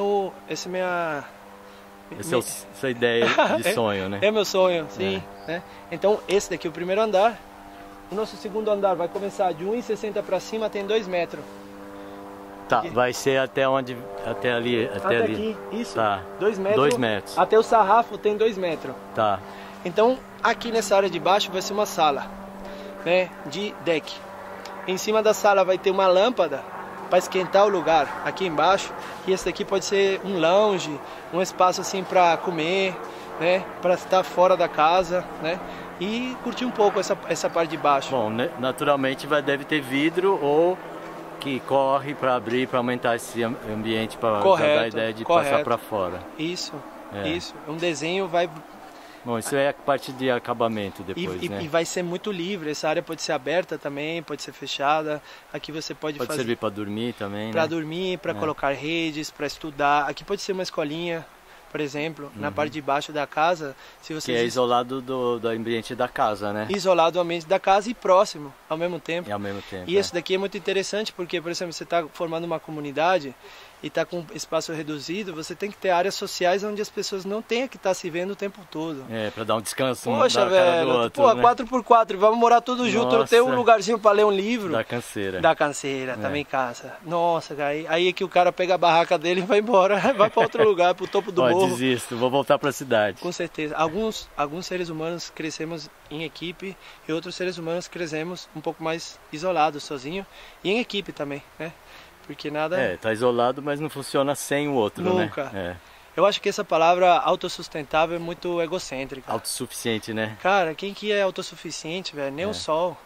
é sua ideia de sonho, né? É meu sonho, sim. Né? Então esse daqui é o primeiro andar. O nosso segundo andar vai começar de 1,60 para cima, tem 2 metros. Tá, vai ser até onde? Até ali? Até aqui, isso. Tá. 2 metros. 2 metros. Até o sarrafo tem 2 metros. Tá. Então aqui nessa área de baixo vai ser uma sala, né, de deck. Em cima da sala vai ter uma lâmpada para esquentar o lugar aqui embaixo, e esse daqui pode ser um lounge, um espaço assim para comer, né, para estar fora da casa, né, e curtir um pouco essa parte de baixo. Bom, naturalmente deve ter vidro ou que corre para abrir, para aumentar esse ambiente, para dar a ideia de passar para fora. Isso. Um desenho vai... Bom, isso é a parte de acabamento depois, né? E vai ser muito livre, essa área pode ser aberta também, pode ser fechada. Aqui você pode fazer... servir para dormir também, para dormir, para colocar redes, para estudar. Aqui pode ser uma escolinha, por exemplo, na parte de baixo da casa. Se você que é isolado do ambiente da casa, né? Isolado do ambiente da casa e próximo, ao mesmo tempo. E ao mesmo tempo. E isso daqui é muito interessante porque, por exemplo, você está formando uma comunidade e está com espaço reduzido, você tem que ter áreas sociais onde as pessoas não tenham que estar se vendo o tempo todo. Para dar um descanso. Poxa, velho, outro, né? 4x4, vamos morar tudo junto, não tem um lugarzinho para ler um livro. Da canseira. Da canseira, também cansa. Nossa, cara, aí é que o cara pega a barraca dele e vai embora, vai para outro lugar, para o topo do morro. Desisto, vou voltar para a cidade. Com certeza. Alguns seres humanos crescemos em equipe e outros seres humanos crescemos um pouco mais isolados, sozinho, e em equipe também, né? Porque nada... tá isolado, mas não funciona sem o outro, Nunca. né? Eu acho que essa palavra autossustentável é muito egocêntrica. Autossuficiente, né? Cara, quem que é autossuficiente, velho? Nem o sol.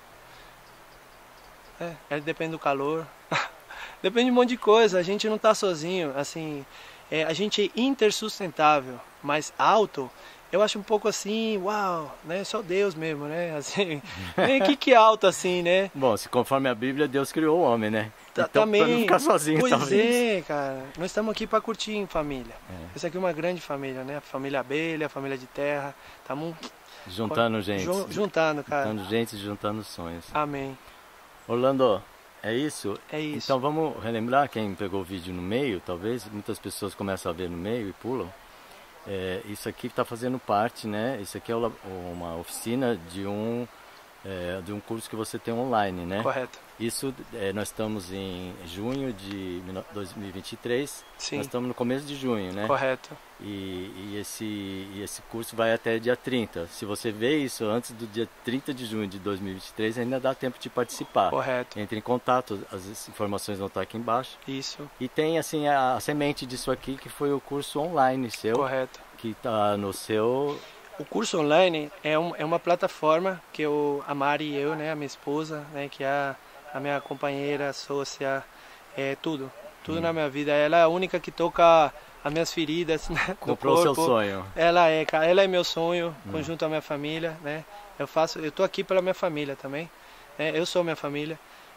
Ele depende do calor. Depende de um monte de coisa. A gente não tá sozinho, assim... a gente é intersustentável, mas auto... Eu acho um pouco assim, uau, né? Só Deus mesmo, né? Assim, que é alto assim, né? Bom, se conforme a Bíblia, Deus criou o homem, né? Então, também, pra não ficar sozinho, pois talvez. Cara. Nós estamos aqui para curtir em família. Essa aqui é uma grande família, né? A família abelha, a família de terra. Estamos... Juntando gente. Juntando, cara. Juntando gente e juntando sonhos. Amém. Orlando, é isso? É isso. Então vamos relembrar quem pegou o vídeo no meio, talvez. Muitas pessoas começam a ver no meio e pulam. Isso aqui está fazendo parte, né? Isso aqui é uma oficina de um curso que você tem online, né? Correto. Isso, nós estamos em junho de 2023. Sim. Nós estamos no começo de junho, né? Correto. E esse curso vai até dia 30. Se você vê isso antes do dia 30 de junho de 2023, ainda dá tempo de participar. Correto. Entre em contato, as informações vão estar aqui embaixo. Isso. E tem assim a semente disso aqui, que foi o curso online seu. Correto. Que está no seu... O curso online é uma plataforma que a Mari e eu, né, a minha esposa, né, que é a minha companheira, sócia, tudo na minha vida. Ela é a única que toca as minhas feridas, né, comprou o seu sonho. Ela é meu sonho, conjunto à minha família, né? Eu tô aqui pela minha família também, né? Eu sou minha família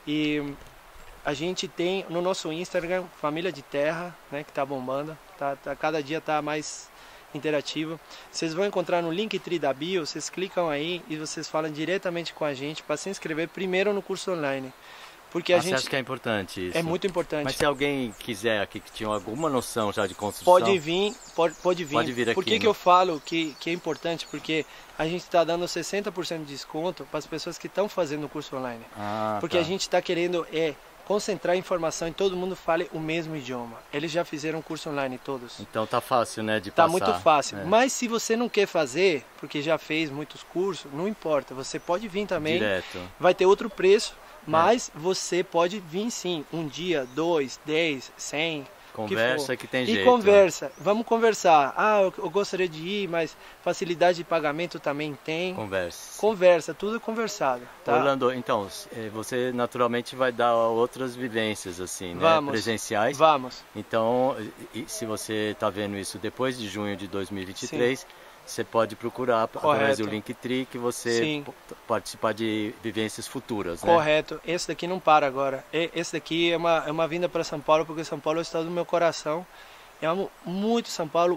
e a gente tem no nosso Instagram Família de Terra, né, que tá bombando, cada dia tá mais interativo. Vocês vão encontrar no Linktree da bio, vocês clicam aí e vocês falam diretamente com a gente para se inscrever primeiro no curso online. Porque a gente... Você acha que é importante isso? É muito importante. Mas se alguém quiser aqui, que tinha alguma noção já de construção... Pode vir. Pode vir aqui. Por que eu falo que é importante? Porque a gente está dando 60% de desconto para as pessoas que estão fazendo o curso online. Porque a gente está querendo concentrar a informação e todo mundo fale o mesmo idioma. Eles já fizeram curso online todos. Então tá fácil, né, de passar. Tá muito fácil. Mas se você não quer fazer, porque já fez muitos cursos, não importa. Você pode vir também. Direto. Vai ter outro preço, mas você pode vir sim. Um dia, 2, 10, 100... Conversa que tem jeito. E conversa, vamos conversar. Eu gostaria de ir, mas facilidade de pagamento também tem. Conversa, tudo conversado. Tá? Orlando, então, você naturalmente vai dar outras vivências, assim, né? Presenciais. Vamos. Então, se você está vendo isso depois de junho de 2023... Sim. Você pode procurar através do Linktree que você participar de vivências futuras, né? Correto. Esse daqui não para agora. Esse daqui é uma vinda para São Paulo, porque São Paulo é o estado do meu coração. Eu amo muito São Paulo,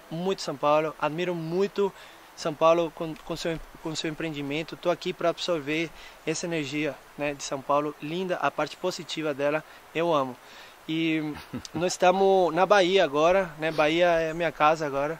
admiro muito São Paulo com seu empreendimento. Estou aqui para absorver essa energia, né, de São Paulo, linda, a parte positiva dela, eu amo. E nós estamos na Bahia agora, né? Bahia é a minha casa agora.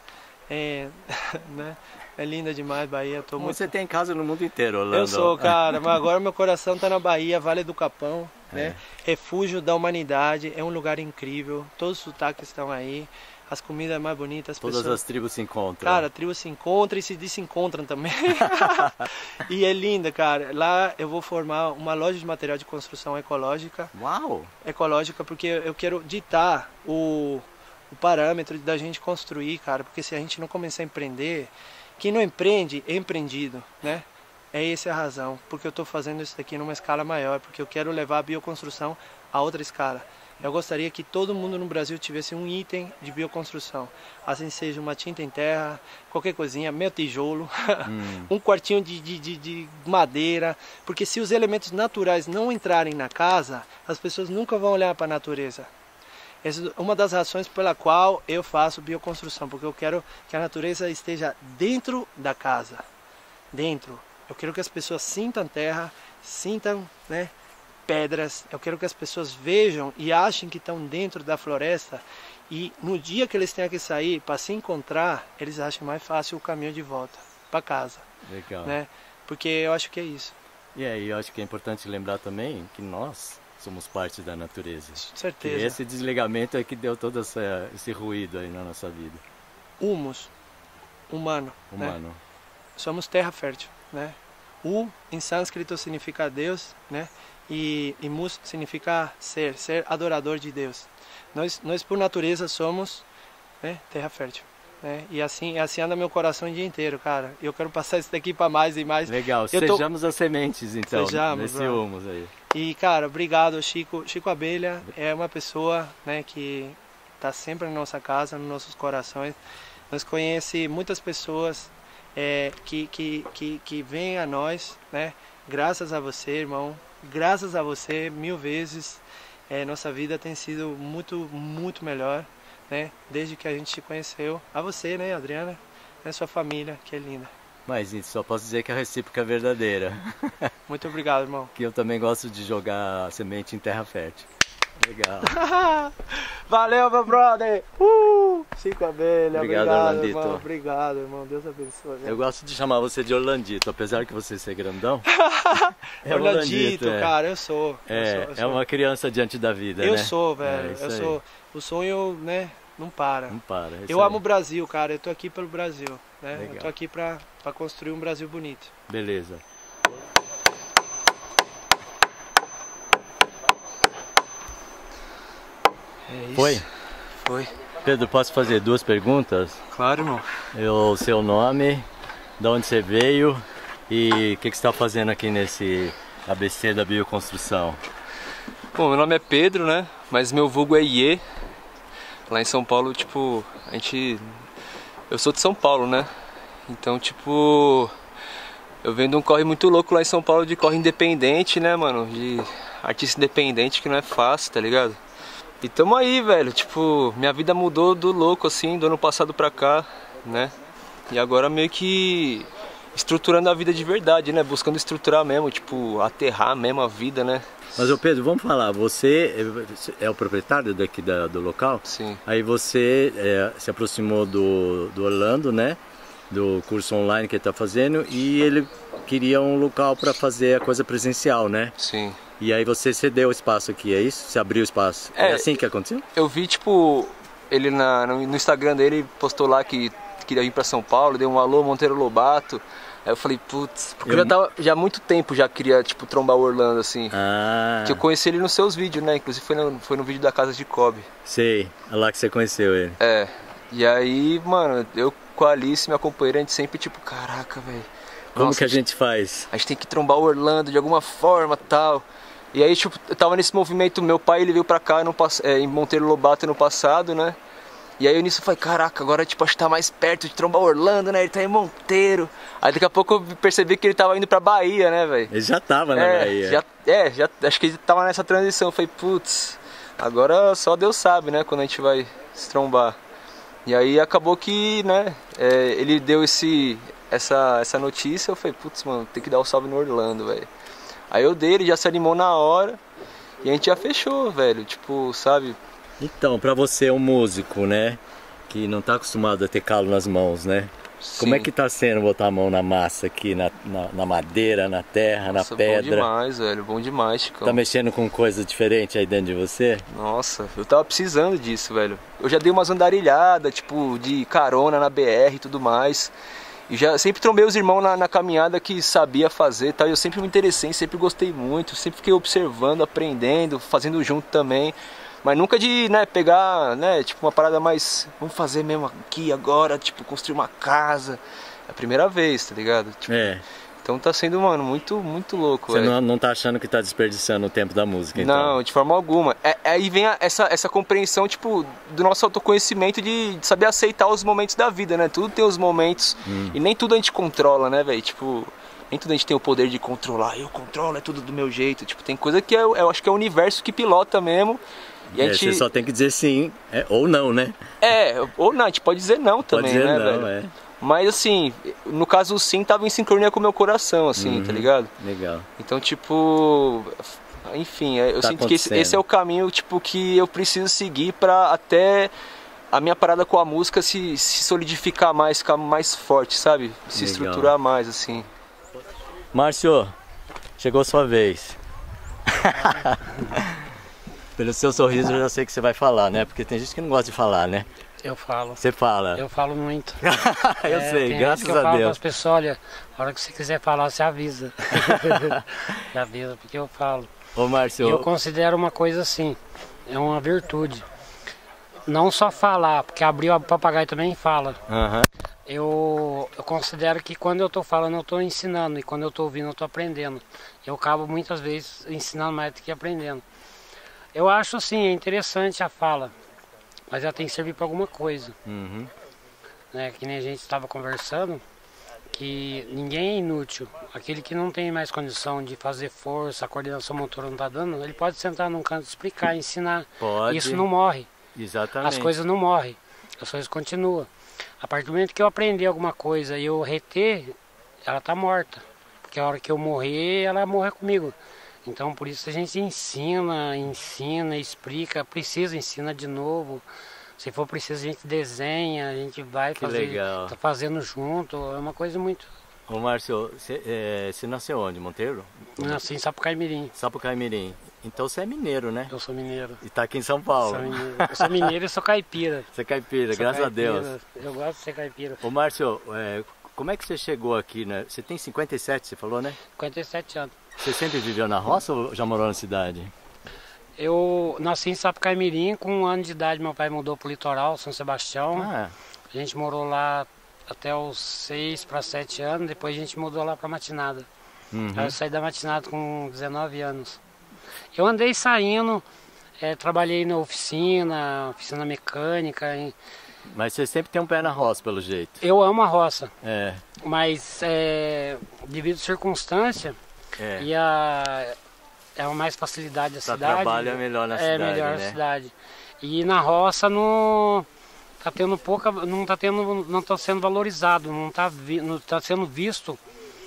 Né? É linda demais Bahia. Você tem casa no mundo inteiro, Orlando. Eu sou, cara, mas agora meu coração está na Bahia, Vale do Capão, né? Refúgio da humanidade, é um lugar incrível, todos os sotaques estão aí, as comidas mais bonitas. Todas as tribos se encontram. Cara, a tribo se encontra e se desencontram também. E é linda, cara. Lá eu vou formar uma loja de material de construção ecológica. Uau! Ecológica, porque eu quero ditar o parâmetro da gente construir, cara, porque se a gente não começar a empreender, quem não empreende é empreendido, né? Essa é a razão, porque eu estou fazendo isso daqui numa escala maior, porque eu quero levar a bioconstrução a outra escala. Eu gostaria que todo mundo no Brasil tivesse um item de bioconstrução, assim seja uma tinta em terra, qualquer coisinha, meu tijolo, um quartinho de madeira, porque se os elementos naturais não entrarem na casa, as pessoas nunca vão olhar para a natureza. Essa é uma das razões pela qual eu faço bioconstrução, porque eu quero que a natureza esteja dentro da casa. Dentro. Eu quero que as pessoas sintam terra, sintam, né, pedras. Eu quero que as pessoas vejam e achem que estão dentro da floresta. E no dia que eles tenham que sair para se encontrar, eles acham mais fácil o caminho de volta para casa. Legal. Né? Porque eu acho que é isso. E aí, eu acho que é importante lembrar também que nós somos parte da natureza. Com certeza. E esse desligamento é que deu todo esse ruído aí na nossa vida. Humus, humano. Humano. Né? Somos terra fértil, né? U em sânscrito significa Deus, né? E mus significa ser adorador de Deus. Nós por natureza somos, né, terra fértil. Né? E assim anda meu coração o dia inteiro, cara. Eu quero passar isso daqui para mais e mais. Legal, sejamos as sementes então, nesse humus aí. E cara, obrigado, Chico. Chico Abelha é uma pessoa, né, que está sempre na nossa casa, nos nossos corações. Nós conhecemos muitas pessoas que vêm a nós, né? Graças a você, irmão. Graças a você, 1000 vezes. Nossa vida tem sido muito, muito melhor. Né? Desde que a gente se conheceu, a você, né, Adriana, né, sua família, que é linda. Mas só posso dizer que a recíproca é verdadeira. Muito obrigado, irmão. Que eu também gosto de jogar semente em terra fértil. Legal. Valeu, meu brother. Chico Abelha, obrigado, Orlandito. Irmão. Obrigado, irmão. Deus abençoe. Eu gosto de chamar você de Orlandito, apesar que você ser grandão. Orlandito, cara, eu sou. É uma criança diante da vida, eu né? Sou, velho. Eu sou. O sonho, né, não para. Não para. Eu amo o Brasil, cara. Eu tô aqui pelo Brasil, né? Legal. Eu tô aqui pra construir um Brasil bonito. Beleza. É isso. Foi? Foi. Pedro, posso fazer 2 perguntas? Claro, irmão. O seu nome, de onde você veio e o que você está fazendo aqui nesse ABC da bioconstrução? Bom, meu nome é Pedro, né? Mas meu vulgo é Iê. Lá em São Paulo, tipo, eu sou de São Paulo, né? Então, tipo, eu venho de um corre muito louco lá em São Paulo, de corre independente, né, mano? De artista independente, que não é fácil, tá ligado? E tamo aí, velho, tipo, minha vida mudou do louco, assim, do ano passado pra cá, né? E agora meio que estruturando a vida de verdade, né? Buscando estruturar mesmo, tipo, aterrar mesmo a vida, né? Mas, ô Pedro, vamos falar, você é o proprietário daqui do local? Sim. Aí você se aproximou do Orlando, né? Do curso online que ele está fazendo, e ele queria um local para fazer a coisa presencial, né? Sim. E aí você cedeu o espaço aqui, é isso? Você abriu o espaço. É assim que aconteceu? Eu vi, tipo, ele no Instagram dele postou lá que queria vir para São Paulo, deu um alô, Monteiro Lobato. Aí eu falei, putz, porque já há muito tempo já queria, tipo, trombar o Orlando, assim. Ah. Que eu conheci ele nos seus vídeos, né? Inclusive foi no vídeo da Casa de Kobe. Sei, é lá que você conheceu ele. É. E aí, mano, eu com a Alice, minha companheira, a gente sempre, tipo, caraca, velho. Como que a gente faz? A gente tem que trombar o Orlando de alguma forma, tal. E aí, tipo, eu tava nesse movimento, meu pai, ele veio pra cá em Monteiro Lobato no passado, né? E aí nisso eu falei, caraca, agora tipo, acho que tá mais perto de trombar o Orlando, né? Ele tá em Monteiro. Aí daqui a pouco eu percebi que ele tava indo pra Bahia, né, velho? Ele já tava na Bahia. Já, acho que ele tava nessa transição. Eu falei, putz, agora só Deus sabe, né, quando a gente vai se trombar. E aí acabou que, né, ele deu essa notícia, eu falei, putz, mano, tem que dar um salve no Orlando, velho. Aí eu dei, ele já se animou na hora e a gente já fechou, velho, tipo, sabe? Então, pra você, um músico, né, que não tá acostumado a ter calo nas mãos, né? Sim. Como é que tá sendo botar a mão na massa aqui, na madeira, na terra, Nossa, na pedra? Bom demais, velho, bom demais, Chicão. Tá mexendo com coisa diferente aí dentro de você? Nossa, eu tava precisando disso, velho. Eu já dei umas andarilhadas, tipo, de carona na BR e tudo mais. E já sempre trombei os irmãos na caminhada que sabia fazer, tá? Eu sempre me interessei, sempre gostei muito, sempre fiquei observando, aprendendo, fazendo junto também. Mas nunca de, né, pegar, né, tipo uma parada mais, vamos fazer mesmo aqui agora, tipo, construir uma casa. É a primeira vez, tá ligado? Tipo, então tá sendo, mano, muito, muito louco. Você não tá achando que tá desperdiçando o tempo da música, então? Não, de forma alguma. Aí vem essa compreensão, tipo, do nosso autoconhecimento de saber aceitar os momentos da vida, né? Tudo tem os momentos e nem tudo a gente controla, né, velho? Tipo, nem tudo a gente tem o poder de controlar. Eu controlo, é tudo do meu jeito. Tipo, tem coisa que eu acho que é o universo que pilota mesmo. E a gente... Você só tem que dizer sim, ou não, né? Ou não, a gente pode dizer não também, pode dizer né, não, velho? Mas assim, no caso o sim tava em sincronia com o meu coração, assim, tá ligado? Legal. Então, tipo, enfim, eu sinto que esse é o caminho tipo, que eu preciso seguir para até a minha parada com a música se solidificar mais, ficar mais forte, sabe? Se estruturar mais, assim. Márcio, chegou a sua vez. Pelo seu sorriso eu já sei que você vai falar, né? Porque tem gente que não gosta de falar, né? Eu falo. Você fala? Eu falo muito. Eu sei, graças a Deus. Eu falo para as pessoas, olha, a hora que você quiser falar, você avisa. Você avisa, porque eu falo. Ô, Márcio. Eu considero uma coisa assim, é uma virtude. Não só falar, porque abrir o papagaio também fala. Uhum. Eu considero que quando eu estou falando, eu estou ensinando. E quando eu estou ouvindo, eu estou aprendendo. Eu acabo muitas vezes ensinando mais do que aprendendo. Eu acho assim, é interessante a fala. Mas ela tem que servir para alguma coisa. Uhum. Né? Que nem a gente estava conversando, que ninguém é inútil. Aquele que não tem mais condição de fazer força, a coordenação motora não está dando, ele pode sentar num canto, explicar, ensinar. Pode. Isso não morre. Exatamente. As coisas não morrem, as coisas continuam. A partir do momento que eu aprender alguma coisa e eu reter, ela está morta. Porque a hora que eu morrer, ela morre comigo. Então por isso a gente ensina, explica, ensina de novo. Se for preciso a gente desenha, a gente vai fazer, legal. Tá fazendo junto, é uma coisa muito... Ô Márcio, você nasceu onde? Monteiro? Nasci em Sapucaimirim. Sapucaimirim. Então você é mineiro, né? Eu sou mineiro. E tá aqui em São Paulo. Eu sou mineiro e sou caipira. Você é caipira, graças a Deus. Eu gosto de ser caipira. Ô Márcio, como é que você chegou aqui, né? Você tem 57, você falou, né? 57 anos. Você sempre viveu na roça ou já morou na cidade? Eu nasci em Sapucaimirim, com 1 ano de idade meu pai mudou para o litoral, São Sebastião. Ah. A gente morou lá até os 6 para 7 anos, depois a gente mudou lá para Matinada. Uhum. Aí eu saí da Matinada com 19 anos. Eu andei saindo, trabalhei na oficina mecânica. Mas você sempre tem um pé na roça, pelo jeito. Eu amo a roça, mas devido à circunstância e é mais facilidade da cidade. O trabalho é melhor na cidade, É melhor né? na cidade. E na roça não tá tendo não está sendo valorizado, não está sendo visto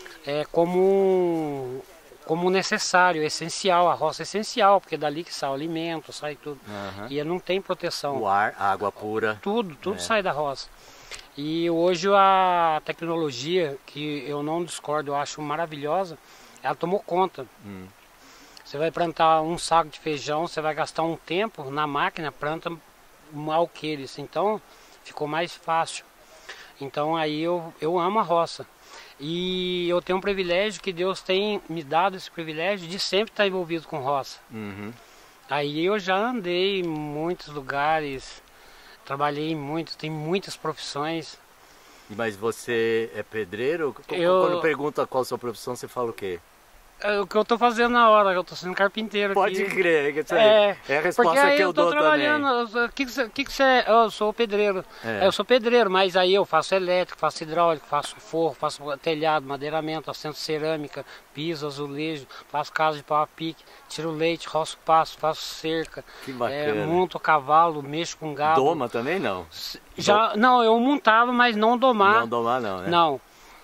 como necessário, essencial. A roça é essencial, porque é dali que sai o alimento, sai tudo. Uhum. E não tem proteção. O ar, a água pura. Tudo sai da roça. E hoje a tecnologia, que eu não discordo, eu acho maravilhosa, ela tomou conta. Você vai plantar um saco de feijão, você vai gastar um tempo na máquina, planta alqueires. Então ficou mais fácil. Então aí eu amo a roça. E eu tenho um privilégio que Deus tem me dado, esse privilégio de sempre estar envolvido com roça. Uhum. Aí eu já andei em muitos lugares, trabalhei muito, tem muitas profissões. Mas você é pedreiro? Quando pergunta qual a sua profissão, você fala o quê? É o que eu estou fazendo na hora, eu estou sendo carpinteiro. Pode aqui. crer, é a resposta que eu dou trabalhando, também. O que você é? Eu sou pedreiro. Eu sou pedreiro, mas aí eu faço elétrico, faço hidráulico, faço forro, faço telhado, madeiramento, assento cerâmica, piso, azulejo, faço casa de pau a pique, tiro leite, roço pasto, faço cerca. Que bacana. Monto cavalo, mexo com gado. Doma também não? Não, eu montava, mas não domar. Não domar não, né? Não.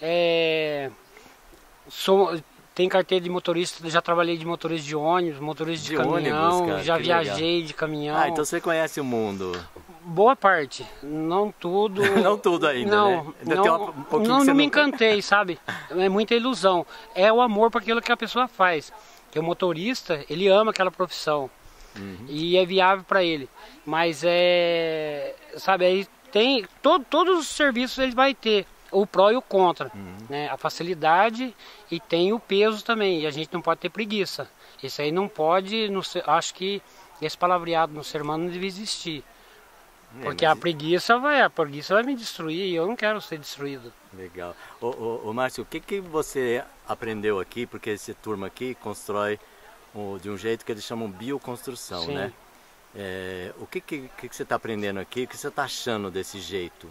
Tem carteira de motorista, já trabalhei de motorista de ônibus, motorista de caminhão, ônibus, cara, já viajei legal. de caminhão. Ah, então você conhece o mundo. Boa parte, não tudo. Não tudo ainda, não, né? Ainda tem um pouquinho não, que você não me encantei, sabe? É muita ilusão. É o amor por aquilo que a pessoa faz. Porque o motorista, ele ama aquela profissão. Uhum. E é viável para ele. Mas sabe, aí tem todos os serviços ele vai ter. O pró e o contra, né? A facilidade e tem o peso também, e a gente não pode ter preguiça. Isso aí não pode, acho que esse palavreado no ser humano não deve existir. Porque a preguiça vai me destruir e eu não quero ser destruído. Legal. Ô Márcio, o que você aprendeu aqui, porque essa turma aqui constrói de um jeito que eles chamam bioconstrução, Sim. né? O que você está aprendendo aqui, o que você está achando desse jeito?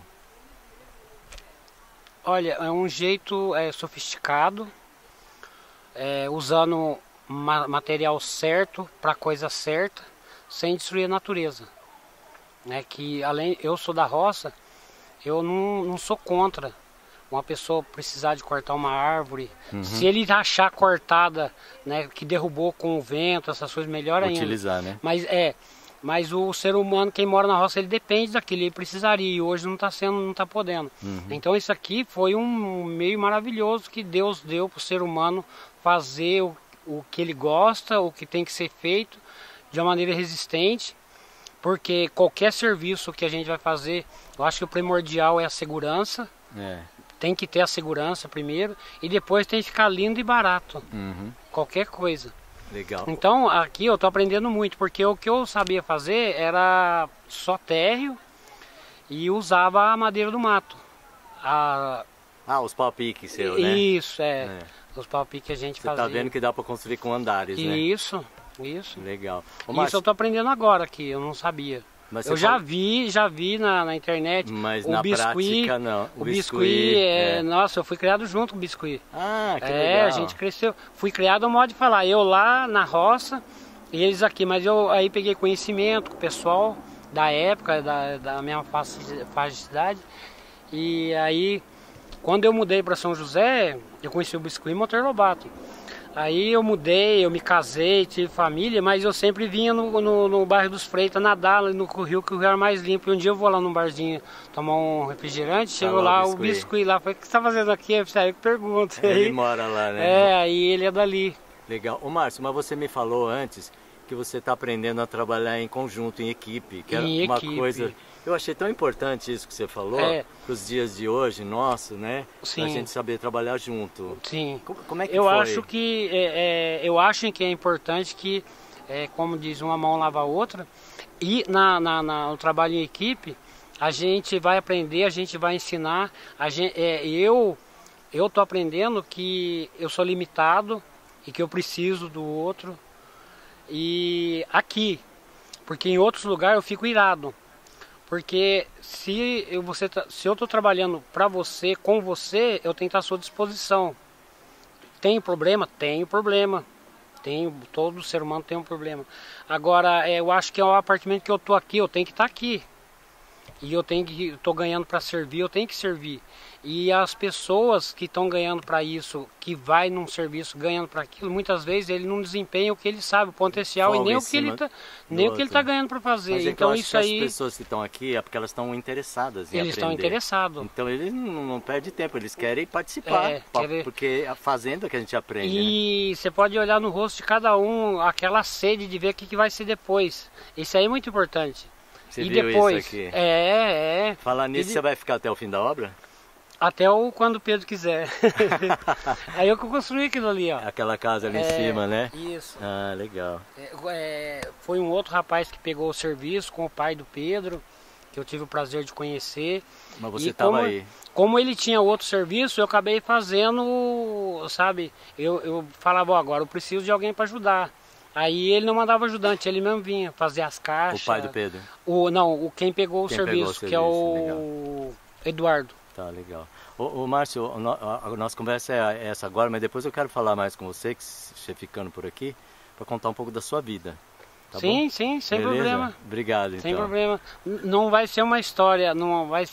Olha, é um jeito sofisticado, usando material certo para a coisa certa, sem destruir a natureza. Que eu sou da roça, eu não sou contra uma pessoa precisar de cortar uma árvore, se ele achar cortada, né, que derrubou com o vento, essas coisas, melhor ainda. Utilizar, né? Mas o ser humano, quem mora na roça, ele depende daquilo, ele precisaria, e hoje não está podendo. Então isso aqui foi um meio maravilhoso que Deus deu para o ser humano fazer o que ele gosta, o que tem que ser feito de uma maneira resistente, porque qualquer serviço que a gente vai fazer, eu acho que o primordial é a segurança. Tem que ter a segurança primeiro e depois tem que ficar lindo e barato. Qualquer coisa. Legal. Então aqui eu tô aprendendo muito, porque o que eu sabia fazer era só térreo e usava a madeira do mato. Os pau-pique seu, né? Isso, os pau-pique que a gente fazia. Você tá vendo que dá para construir com andares, né? Isso. Legal. Isso eu tô aprendendo agora aqui, eu não sabia. Eu já vi na internet. Mas o na biscuit, prática não. O biscuit, nossa, eu fui criado junto com o biscuit. Que legal. A gente cresceu. Fui criado, ao modo de falar, eu lá na roça e eles aqui. Mas eu aí peguei conhecimento com o pessoal da época, da minha faixa de cidade. E aí, quando eu mudei para São José, eu conheci o biscuit em Monteiro Lobato. Aí eu mudei, eu me casei, tive família, mas eu sempre vinha no bairro dos Freitas nadar no rio, que o rio era mais limpo. E um dia eu vou lá num barzinho tomar um refrigerante, chegou lá o biscuit lá, falei, o que você tá fazendo aqui? Eu falei, pergunta. Ele mora lá, né? Aí ele é dali. Legal. Ô Márcio, mas você me falou antes que você está aprendendo a trabalhar em conjunto, em equipe, que é uma coisa... Eu achei tão importante isso que você falou, para os dias de hoje, nosso, né? Sim. A gente saber trabalhar junto. Sim. Como é que eu foi? Acho que, eu acho que é importante que, como diz, uma mão lava a outra. E no trabalho em equipe, a gente vai aprender, a gente vai ensinar. Eu estou aprendendo que eu sou limitado e que eu preciso do outro. E aqui, porque em outros lugares eu fico irado. Porque se eu estou trabalhando para você, com você, eu tenho que estar à sua disposição. Tenho problema? Tenho problema. Todo ser humano tem um problema. Agora, eu acho que a partir do momento que eu estou aqui, eu tenho que estar aqui. E eu estou ganhando para servir, eu tenho que servir. E as pessoas que estão ganhando para isso, que vai num serviço ganhando para aquilo, muitas vezes ele não desempenha o que ele sabe, o potencial, e nem o que ele está ganhando para fazer. Mas então eu acho isso que aí. As pessoas que estão aqui é porque elas estão interessadas em aprender. Eles estão interessados. Então eles não perdem tempo, eles querem participar, porque a fazenda que a gente aprende. E você pode olhar no rosto de cada um aquela sede de ver o que vai ser depois. Isso aí é muito importante. Você viu depois, isso aqui? Falar nisso, você vai ficar até o fim da obra? Até quando o Pedro quiser. Aí eu construí aquilo ali, ó. Aquela casa ali em cima, né? Isso. Ah, legal. Foi um outro rapaz que pegou o serviço com o pai do Pedro, que eu tive o prazer de conhecer. Mas você estava aí. Como ele tinha outro serviço, eu acabei fazendo, sabe? Eu falava, agora eu preciso de alguém para ajudar. Aí ele não mandava ajudante, ele mesmo vinha fazer as caixas. O pai do Pedro? Quem pegou o serviço, que é o Eduardo. Tá, legal. Ô Márcio, a nossa conversa é essa agora, mas depois eu quero falar mais com você, que você ficando por aqui, para contar um pouco da sua vida. Tá sim, bom? Sim, sem Beleza? problema. Obrigado, então. Sem problema. Não vai ser uma história, Vai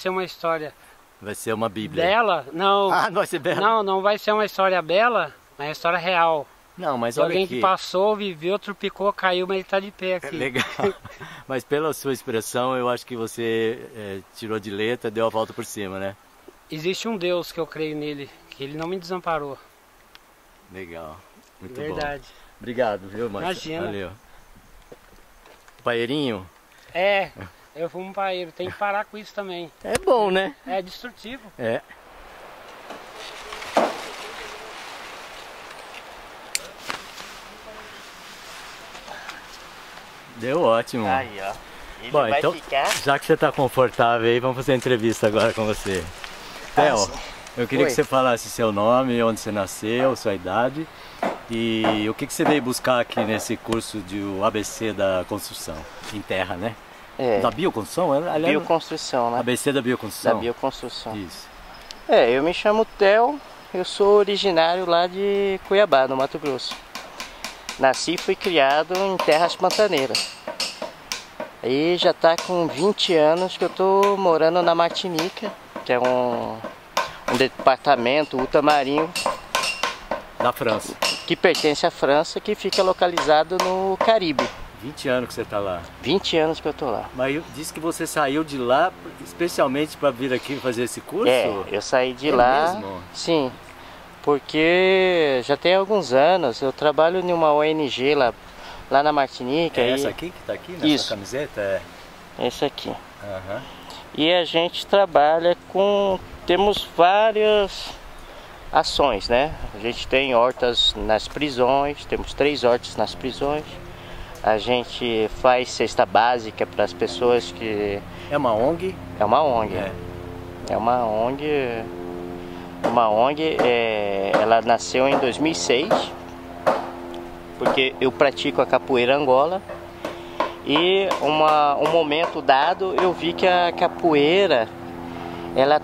ser uma Bíblia. Bela? Não. Não vai ser bela? Não vai ser uma história bela, mas é uma história real. Não, mas olha alguém aqui. Que passou, viveu, trupicou, caiu, mas ele está de pé aqui. Legal. Mas pela sua expressão, eu acho que você tirou de letra, deu a volta por cima, né? Existe um Deus que eu creio nele, que ele não me desamparou. Legal. Muito Verdade. bom. Obrigado, viu, Márcio? Imagina. Valeu. Paeirinho? Eu fui um paeiro, tem que parar com isso também. É bom, né? É destrutivo. É. Deu ótimo. Aí, ó. Ele Bom, vai então, ficar... já que você está confortável aí, vamos fazer a entrevista agora com você. Theo, eu queria que você falasse seu nome, onde você nasceu, sua idade e o que você veio buscar aqui nesse curso de ABC da construção, em terra, né? Da bioconstrução? Bioconstrução, né? ABC da bioconstrução? Da bioconstrução. Isso. Eu me chamo Theo, eu sou originário lá de Cuiabá, no Mato Grosso. Nasci e fui criado em terras pantaneiras. Aí já está com 20 anos que eu estou morando na Martinica, que é um um departamento ultramarinho Da França. que pertence à França, que fica localizado no Caribe. 20 anos que você está lá. 20 anos que eu tô lá. Mas disse que você saiu de lá especialmente para vir aqui fazer esse curso? Eu saí de É lá, mesmo? sim, porque já tem alguns anos, eu trabalho em uma ONG lá na Martinica. É essa aqui que está aqui nessa Isso. camiseta? É. Esse aqui. Aham. E a gente trabalha temos várias ações, né? A gente tem hortas nas prisões, temos 3 hortas nas prisões. A gente faz cesta básica para as pessoas que... É uma ONG? É uma ONG. É. É uma ONG. Ela nasceu em 2006, porque eu pratico a capoeira Angola. E um momento dado eu vi que a capoeira ela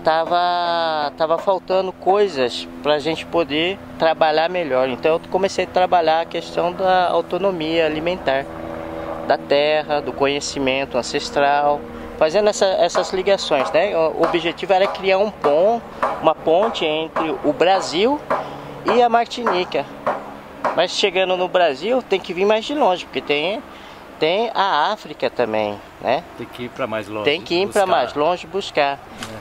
tava faltando coisas para a gente poder trabalhar melhor. Então eu comecei a trabalhar a questão da autonomia alimentar, da terra, do conhecimento ancestral, fazendo essas ligações, né? O objetivo era criar uma ponte entre o Brasil e a Martinica. Mas chegando no Brasil tem que vir mais de longe, porque tem a África também, né? Tem que ir para mais longe. Tem que ir para mais longe buscar.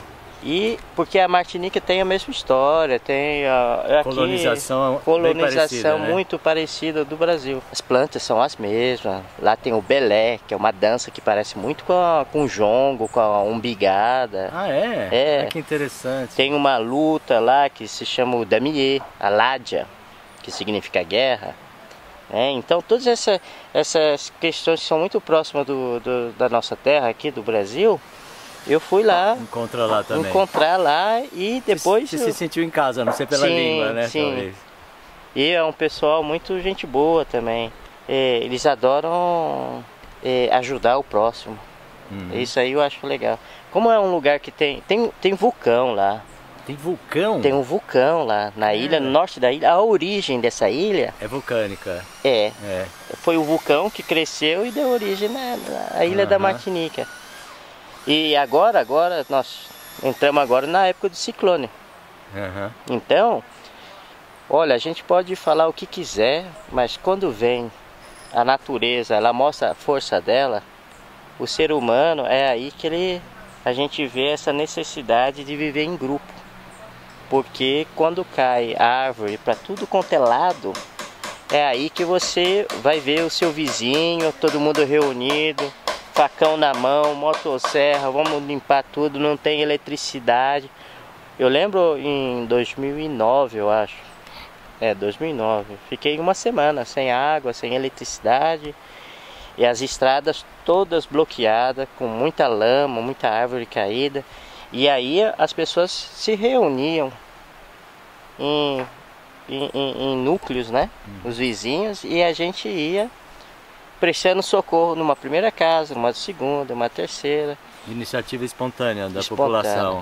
E porque a Martinica tem a mesma história, tem colonização bem bem parecida, né? muito parecida do Brasil. As plantas são as mesmas. Lá tem o belé, que é uma dança que parece muito com o jongo, com a umbigada. Ah, é? É. Ah, que interessante. Tem uma luta lá que se chama o damier, a ládia, que significa guerra. Então todas essas questões que são muito próximas da nossa terra aqui, do Brasil, eu fui lá encontrar lá e depois... Você se sentiu em casa, não sei pela língua, né? Sim. Talvez. E é um pessoal muito gente boa também. Eles adoram ajudar o próximo. Isso aí eu acho legal. Como é um lugar que tem vulcão lá. Tem vulcão? Tem um vulcão lá na ilha, no norte da ilha. A origem dessa ilha... É vulcânica. Foi o vulcão que cresceu e deu origem na ilha da Martinica. E agora nós entramos agora na época do ciclone. Então, olha, a gente pode falar o que quiser, mas quando vem a natureza, ela mostra a força dela, o ser humano é aí que a gente vê essa necessidade de viver em grupo. Porque quando cai árvore para tudo quanto é lado, é aí que você vai ver o seu vizinho, todo mundo reunido, facão na mão, motosserra, vamos limpar tudo, não tem eletricidade. Eu lembro em 2009, eu acho. 2009. Fiquei uma semana sem água, sem eletricidade. E as estradas todas bloqueadas, com muita lama, muita árvore caída. E aí as pessoas se reuniam em núcleos, né? Os vizinhos, e a gente ia prestando socorro numa primeira casa, numa segunda, uma terceira. Iniciativa espontânea da população.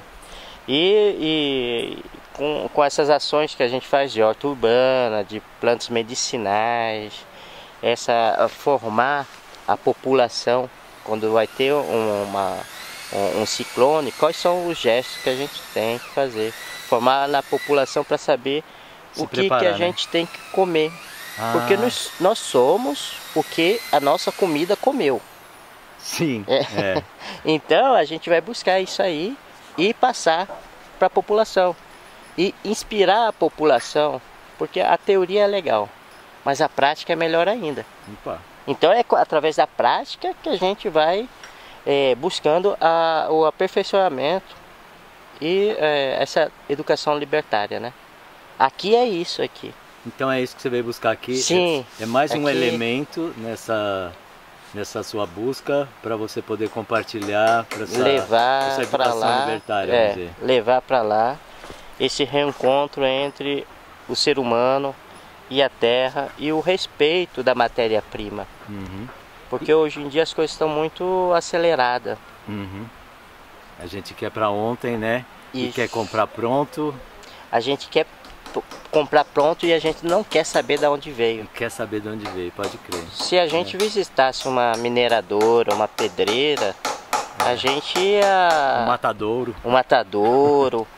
E com essas ações que a gente faz de horta urbana, de plantas medicinais, formar a população, quando vai ter um ciclone, quais são os gestos que a gente tem que fazer. Formar na população para saber o que a gente tem que comer. Porque nós somos o que a nossa comida comeu. Sim. Então a gente vai buscar isso aí e passar para a população. E inspirar a população, porque a teoria é legal, mas a prática é melhor ainda. Então é através da prática que a gente vai buscando o aperfeiçoamento e essa educação libertária, né? Aqui é isso aqui. Então é isso que você veio buscar aqui? Sim. É mais um elemento nessa sua busca para você poder compartilhar para essa educação libertária, vamos dizer. Levar para lá esse reencontro entre o ser humano e a terra e o respeito da matéria-prima. Porque hoje em dia as coisas estão muito aceleradas. A gente quer para ontem, né? Isso. E quer comprar pronto. A gente quer comprar pronto e a gente não quer saber de onde veio. Quer saber de onde veio, pode crer. Se a gente visitasse uma mineradora, uma pedreira, a gente ia... Um matadouro.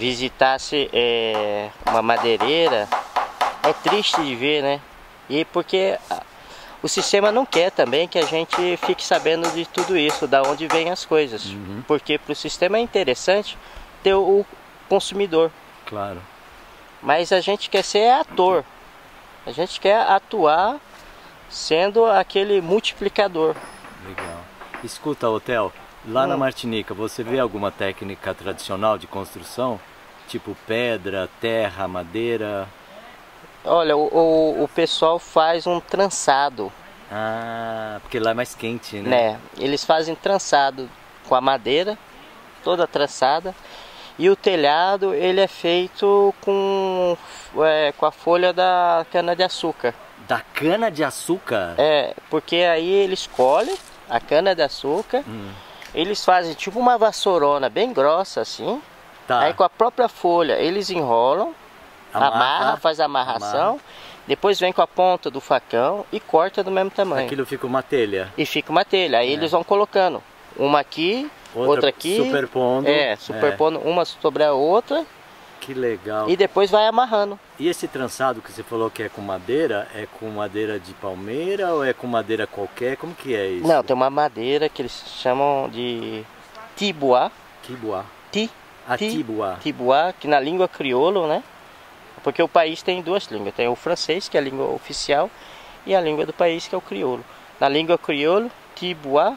visitasse uma madeireira, é triste de ver, né? E porque o sistema não quer também que a gente fique sabendo de tudo isso, da onde vêm as coisas. Porque para o sistema é interessante ter o consumidor. Claro. Mas a gente quer ser ator. A gente quer atuar sendo aquele multiplicador. Legal. Escuta, Hotel, lá na Martinica, você vê alguma técnica tradicional de construção? Tipo pedra, terra, madeira? Olha, o pessoal faz um trançado. Ah, porque lá é mais quente, né? Eles fazem trançado com a madeira, toda trançada. E o telhado, ele é feito com a folha da cana-de-açúcar. Da cana-de-açúcar? Porque aí eles colhem a cana-de-açúcar, eles fazem tipo uma vassourona bem grossa assim. Tá. Aí com a própria folha eles enrolam, amarra, faz a amarração, depois vem com a ponta do facão e corta do mesmo tamanho. Aquilo fica uma telha. E fica uma telha. Aí eles vão colocando uma aqui, outra aqui. Superpondo. Superpondo uma sobre a outra. Que legal. E depois vai amarrando. E esse trançado que você falou que é com madeira de palmeira ou é com madeira qualquer? Como que é isso? Não, tem uma madeira que eles chamam de tibuá. Tibuá. Tibuá. Tibuá, que na língua crioulo, né? Porque o país tem duas línguas. Tem o francês, que é a língua oficial, e a língua do país, que é o crioulo. Na língua crioulo, tibuá,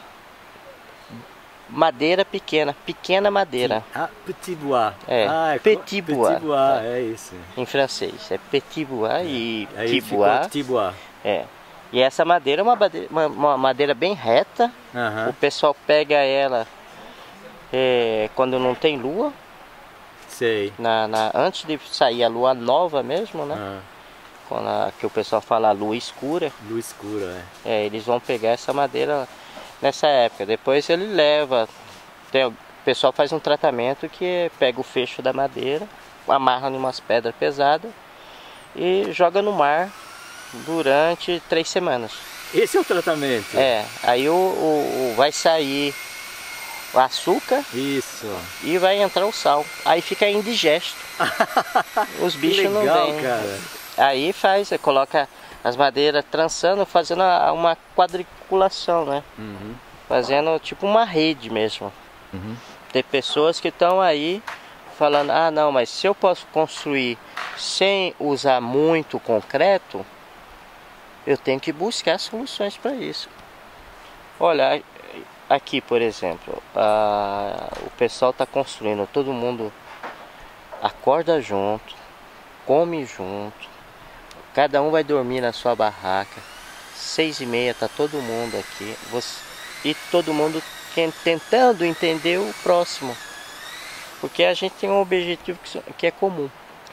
madeira pequena, pequena madeira. Petit bois. Petit bois. Petit bois, é isso. Em francês, é petit bois e aí tibuá. Tibuá. E essa madeira é uma madeira bem reta. O pessoal pega ela quando não tem lua. Sei. Antes de sair a lua nova mesmo, né? Que o pessoal fala lua escura. Lua escura, eles vão pegar essa madeira nessa época. Depois ele leva. O pessoal faz um tratamento que pega o fecho da madeira, amarra em umas pedras pesadas e joga no mar durante 3 semanas. Esse é o tratamento? Aí vai sair o açúcar. Isso. E vai entrar o sal. Aí fica indigesto. Os bichos não vêm. Cara. Aí coloca as madeiras trançando, fazendo uma quadriculação, né? Fazendo tipo uma rede mesmo. Tem pessoas que estão aí falando, não, mas se eu posso construir sem usar muito concreto, eu tenho que buscar soluções para isso. Olha, aqui por exemplo, o pessoal está construindo, todo mundo acorda junto, come junto, cada um vai dormir na sua barraca, 6h30 está todo mundo aqui, e todo mundo tentando entender o próximo, porque a gente tem um objetivo que é comum.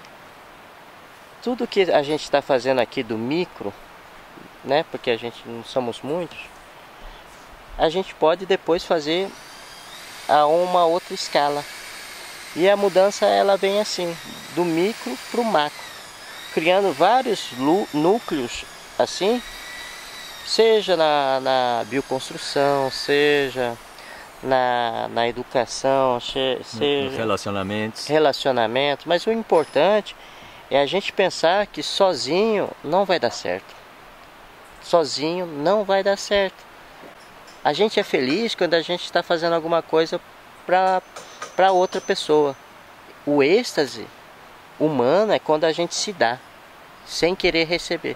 Tudo que a gente está fazendo aqui do micro, né, porque a gente não somos muitos, a gente pode depois fazer a uma outra escala. E a mudança ela vem assim, do micro para o macro, criando vários núcleos assim, seja na bioconstrução, seja na educação, seja relacionamentos. Mas o importante é a gente pensar que sozinho não vai dar certo. Sozinho não vai dar certo. A gente é feliz quando a gente está fazendo alguma coisa para outra pessoa. O êxtase humano é quando a gente se dá, sem querer receber.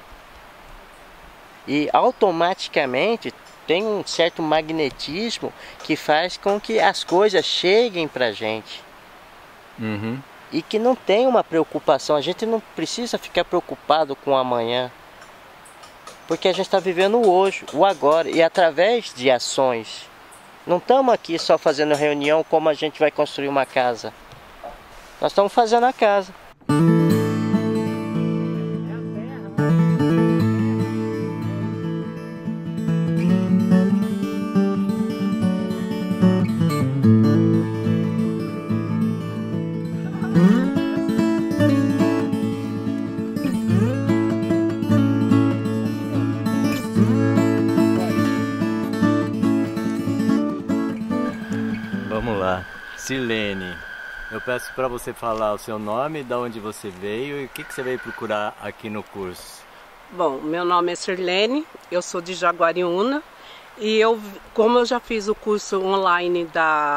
E automaticamente tem um certo magnetismo que faz com que as coisas cheguem para a gente. E que não tem uma preocupação. A gente não precisa ficar preocupado com o amanhã. Porque a gente está vivendo o hoje, o agora, e através de ações. Não estamos aqui só fazendo reunião como a gente vai construir uma casa. Nós estamos fazendo a casa. Vamos lá, Silene, Eu peço para você falar o seu nome, de onde você veio e o que você veio procurar aqui no curso. Bom, meu nome é Sirlene, eu sou de Jaguariúna e como eu já fiz o curso online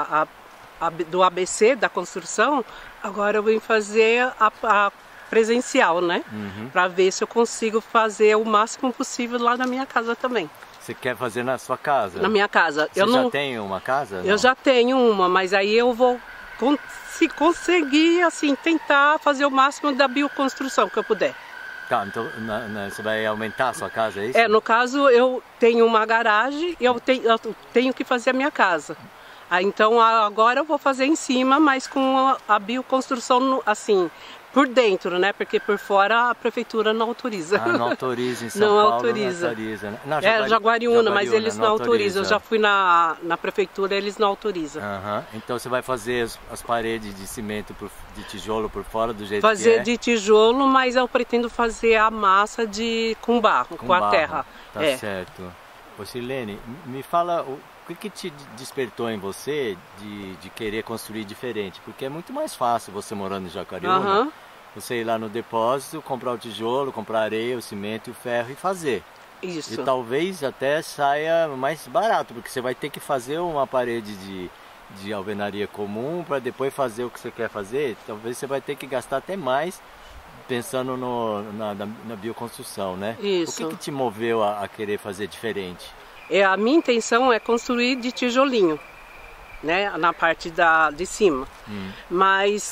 do ABC, da construção, agora eu vim fazer a presencial, né? Para ver se eu consigo fazer o máximo possível lá na minha casa também. Você quer fazer na sua casa? Na minha casa. Você já tem uma casa? Eu já tenho uma, mas aí eu vou se conseguir, assim, tentar fazer o máximo da bioconstrução que eu puder. Tá, então você vai aumentar a sua casa, é isso? No caso, eu tenho uma garagem e eu tenho que fazer a minha casa. Então agora eu vou fazer em cima, mas com a bioconstrução, assim, por dentro, né? Porque por fora a prefeitura não autoriza. Não autoriza em São Paulo, autoriza. Não autoriza. Não, Jaguariúna, mas eles não autorizam. Eu já fui na prefeitura, eles não autorizam. Então você vai fazer as paredes de cimento, de tijolo por fora do jeito fazer que é? De tijolo, mas eu pretendo fazer a massa com barro, com a terra. Tá certo. Ô Sirlene, me fala o que te despertou em você de querer construir diferente? Porque é muito mais fácil você morando em Jaguariúna, você ir lá no depósito, comprar o tijolo, comprar a areia, o cimento e o ferro e fazer. Isso. E talvez até saia mais barato, porque você vai ter que fazer uma parede de alvenaria comum para depois fazer o que você quer fazer. Talvez você vai ter que gastar até mais pensando na bioconstrução, né? Isso. O que te moveu a querer fazer diferente? A minha intenção é construir de tijolinho, né, na parte de cima, mas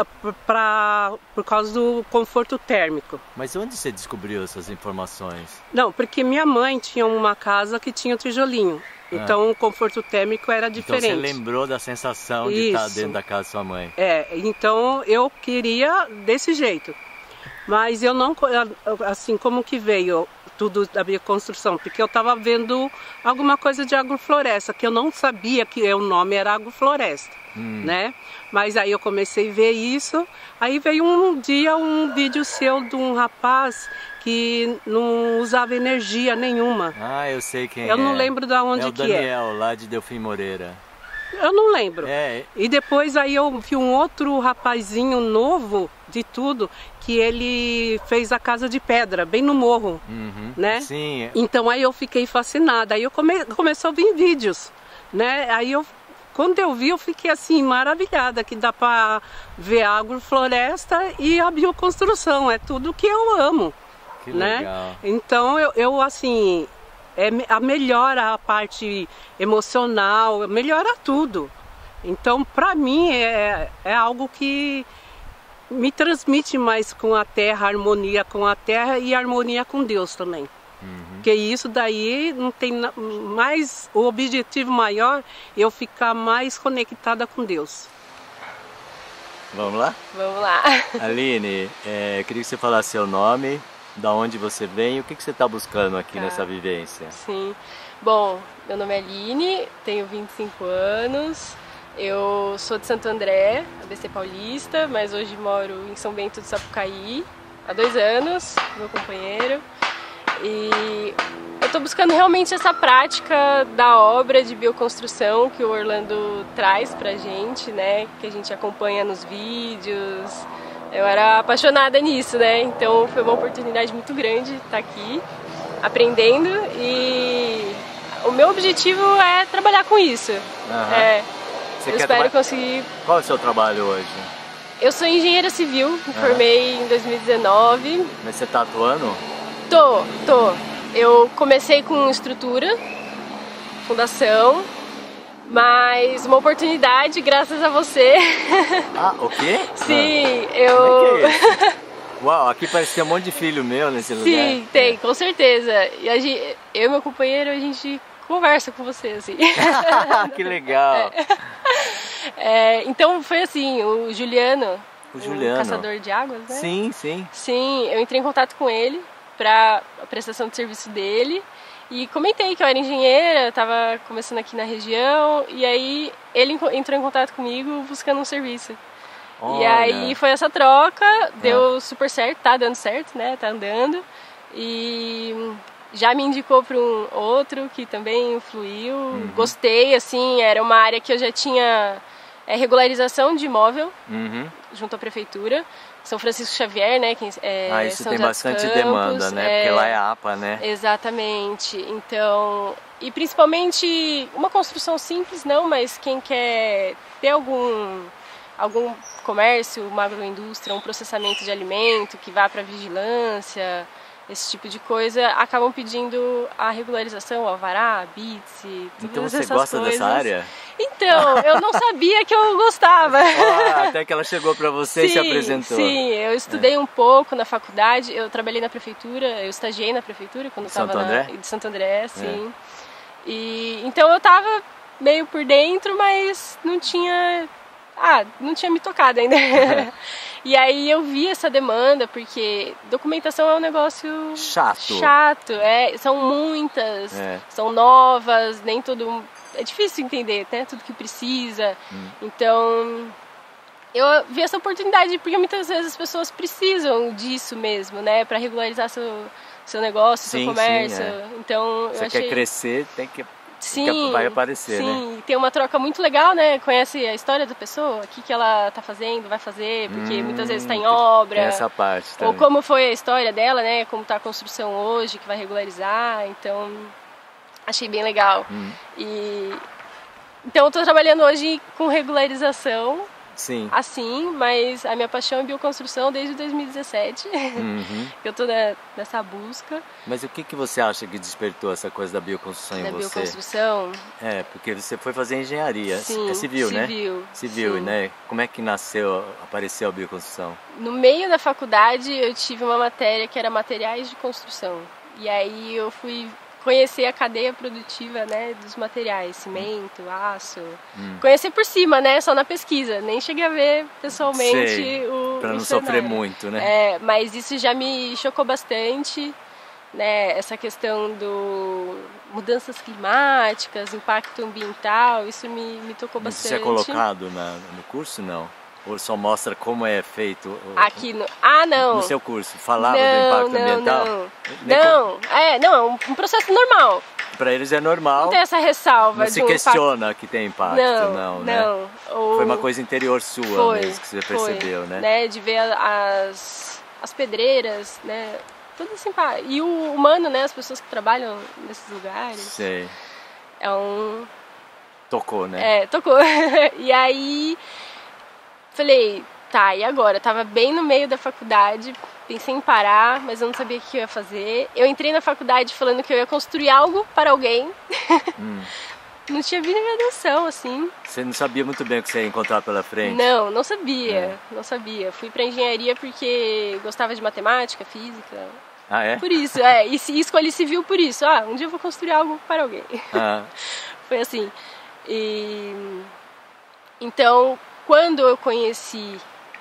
por causa do conforto térmico. Mas onde você descobriu essas informações? Não, porque minha mãe tinha uma casa que tinha tijolinho, então o conforto térmico era diferente. Então você lembrou da sensação de estar dentro da casa da sua mãe? Então eu queria desse jeito, mas eu não, assim, como que veio tudo da bioconstrução, porque eu estava vendo alguma coisa de agrofloresta, que eu não sabia que o nome era agrofloresta, né? Mas aí eu comecei a ver isso, aí veio um dia um vídeo seu de um rapaz que não usava energia nenhuma. Eu sei quem é. Eu não lembro de onde que é. É o Daniel, lá de Delfim Moreira. Eu não lembro. E depois aí eu vi um outro rapazinho novo de tudo, que ele fez a casa de pedra, bem no morro, né? Sim. Então aí eu fiquei fascinada, aí eu comecei a ouvir vídeos, né? Aí quando eu vi, eu fiquei assim, maravilhada, que dá para ver a agrofloresta e a bioconstrução, é tudo que eu amo. Que né? legal. Então eu assim, melhora a parte emocional, melhora tudo. Então para mim é algo que me transmite mais com a terra, harmonia com a terra e harmonia com Deus também. Porque isso daí não tem mais, o objetivo maior é eu ficar mais conectada com Deus. Vamos lá? Vamos lá. Aline, queria que você falasse seu nome, da onde você vem e o que você está buscando aqui nessa vivência. Sim. Bom, meu nome é Aline, tenho 25 anos, eu sou de Santo André, ABC Paulista, mas hoje moro em São Bento do Sapucaí há 2 anos, meu companheiro. E eu estou buscando realmente essa prática da obra de bioconstrução que o Orlando traz pra gente, né? Que a gente acompanha nos vídeos. Eu era apaixonada nisso, né? Então foi uma oportunidade muito grande estar aqui aprendendo e o meu objetivo é trabalhar com isso. Eu espero conseguir. Qual é o seu trabalho hoje? Eu sou engenheira civil, me formei em 2019. Mas você está atuando? Tô. Eu comecei com estrutura, fundação, mas uma oportunidade graças a você. Ah, o quê? Sim, Como é que é isso? Uau, aqui parece que tem um monte de filho meu nesse lugar. Sim, tem, com certeza. E eu e meu companheiro, a gente conversa com você, assim. Que legal. Então foi assim, o Juliano, o caçador de águas, né? Sim, sim. Sim, eu entrei em contato com ele para a prestação de serviço dele e comentei que eu era engenheira, estava começando aqui na região e aí ele entrou em contato comigo buscando um serviço. Olha. E aí foi essa troca, deu super certo, tá dando certo, né? Tá andando e já me indicou para um outro que também fluiu, gostei, assim, era uma área que eu já tinha É regularização de imóvel, junto à prefeitura. São Francisco Xavier, né? Isso São tem José dos bastante Campos, demanda, né? Porque lá é APA, né? Exatamente. Então, e principalmente uma construção simples, não, mas quem quer ter algum comércio, uma agroindústria, um processamento de alimento que vá para vigilância, esse tipo de coisa, acabam pedindo a regularização, o alvará, a BITS, Então todas essas você gosta coisas. dessa área? Então, eu não sabia que eu gostava. Até que ela chegou para você e se apresentou. Sim, eu estudei um pouco na faculdade, eu trabalhei na prefeitura, eu estagiei na prefeitura quando eu estava de Santo André, sim. E então eu estava meio por dentro, mas não tinha me tocado ainda. E aí eu vi essa demanda, porque documentação é um negócio chato. São muitas, são novas, nem todo... É difícil entender, né? Tudo que precisa. Então, eu vi essa oportunidade, porque muitas vezes as pessoas precisam disso mesmo, né? Para regularizar seu negócio, seu comércio. Então, você quer crescer, tem que... Sim, vai aparecer, sim, né? Tem uma troca muito legal, né? Conhece a história da pessoa, o que ela tá fazendo, vai fazer, porque muitas vezes está em obra. Tem essa parte também. Ou como foi a história dela, né? Como tá a construção hoje, que vai regularizar. Então, achei bem legal. Então, eu tô trabalhando hoje com regularização. Sim. Assim, mas a minha paixão é bioconstrução desde 2017, que eu tô nessa busca. Mas o que você acha que despertou essa coisa da bioconstrução em você? Da bioconstrução? Porque você foi fazer engenharia, sim, é civil, né? Civil, sim. né? Como é que apareceu a bioconstrução? No meio da faculdade eu tive uma matéria que era materiais de construção. E aí eu fui conhecer a cadeia produtiva, né, dos materiais, cimento, aço. Conhecer por cima, né, só na pesquisa. Nem cheguei a ver pessoalmente para não cenário. sofrer muito, né? Mas isso já me chocou bastante, né, essa questão do mudanças climáticas, impacto ambiental, isso me tocou bastante. Isso é colocado no curso, não? Ou só mostra como é feito? Aqui no... não. No seu curso, falava do impacto ambiental? Não, é um processo normal. Para eles é normal. Não tem essa ressalva. Não se questiona que tem impacto, não, né? Não. Foi uma coisa interior sua mesmo que você percebeu, né? De ver as pedreiras, né? Tudo assim, e o humano, né? As pessoas que trabalham nesses lugares. Sei. Tocou, né? Tocou. E aí... Falei, e agora? Eu tava bem no meio da faculdade, pensei em parar, mas eu não sabia o que eu ia fazer. Eu entrei na faculdade falando que eu ia construir algo para alguém. Não tinha vida minha noção, assim. Você não sabia muito bem o que você ia encontrar pela frente? Não sabia, não sabia. Fui pra engenharia porque gostava de matemática, física. Ah, é? Por isso, e escolhi civil por isso. Um dia eu vou construir algo para alguém. Foi assim. Então... Quando eu conheci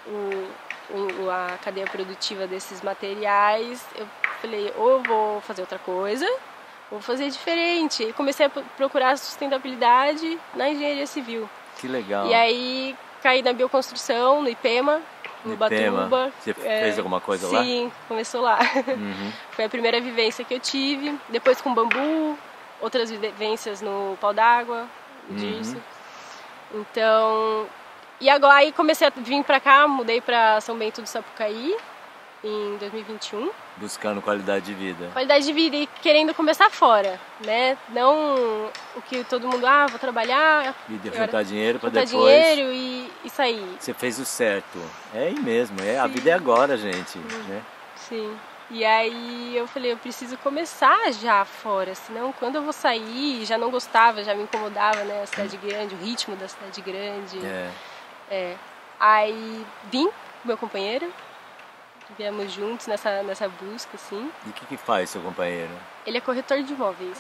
a cadeia produtiva desses materiais, eu falei, ou eu vou fazer outra coisa, ou vou fazer diferente. E comecei a procurar sustentabilidade na engenharia civil. Que legal. E aí caí na bioconstrução, no IPEMA, no Ubatuba. Você fez alguma coisa lá? Sim, começou lá. Foi a primeira vivência que eu tive. Depois com bambu, outras vivências no pau d'água, disso. Então... E agora aí comecei a vir pra cá, mudei pra São Bento do Sapucaí em 2021. Buscando qualidade de vida. Qualidade de vida e querendo começar fora, né? Não o que todo mundo, vou trabalhar... E juntar dinheiro pra depois... Juntar dinheiro e sair. Você fez o certo. É aí mesmo, a vida é agora, gente. Né? Sim. E aí eu falei, eu preciso começar já fora, senão quando eu vou sair, já não gostava, já me incomodava, né? A cidade grande, o ritmo da cidade grande. Aí vim com meu companheiro, viemos juntos nessa busca, assim. E o que faz seu companheiro? Ele é corretor de imóveis.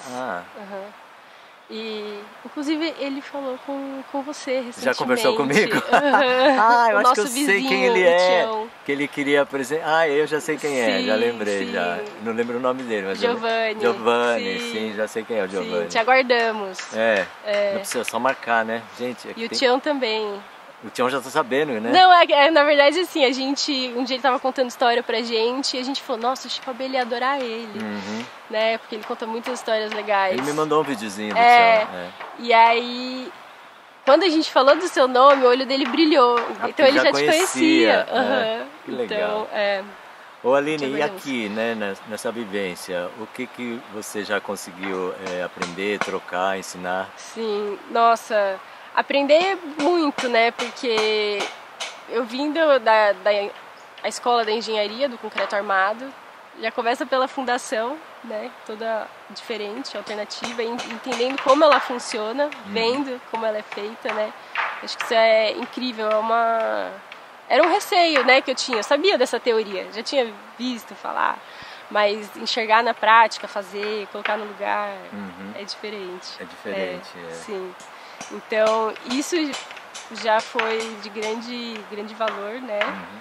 E inclusive ele falou com você recentemente. Já conversou comigo? Eu acho que eu sei quem ele é. Que ele queria apresentar. Eu já sei quem é, já lembrei. Já. Não lembro o nome dele, mas Giovanni. Sim, já sei quem é o Giovanni. Sim, te aguardamos. Não precisa só marcar, né? Gente, e o Tião também. O Tião já tá sabendo, né? Não, na verdade, assim, um dia ele tava contando história pra gente e a gente falou, nossa, o Chico Abelha ia adorar ele, né? Porque ele conta muitas histórias legais. Ele me mandou um videozinho do Tião. E aí, quando a gente falou do seu nome, o olho dele brilhou. Então ele já te conhecia. Que legal. Então, Ô Aline, e aqui, né, nessa vivência, o que você já conseguiu aprender, trocar, ensinar? Sim, nossa, aprender muito, né? Porque eu vim da escola da engenharia do concreto armado, já começa pela fundação, né? Toda diferente, alternativa, entendendo como ela funciona, vendo como ela é feita, né? Acho que isso é incrível, era um receio, né, que eu tinha. Eu sabia dessa teoria, já tinha visto falar, mas enxergar na prática, fazer, colocar no lugar, é diferente. É diferente, Sim. Então, isso já foi de grande valor, né?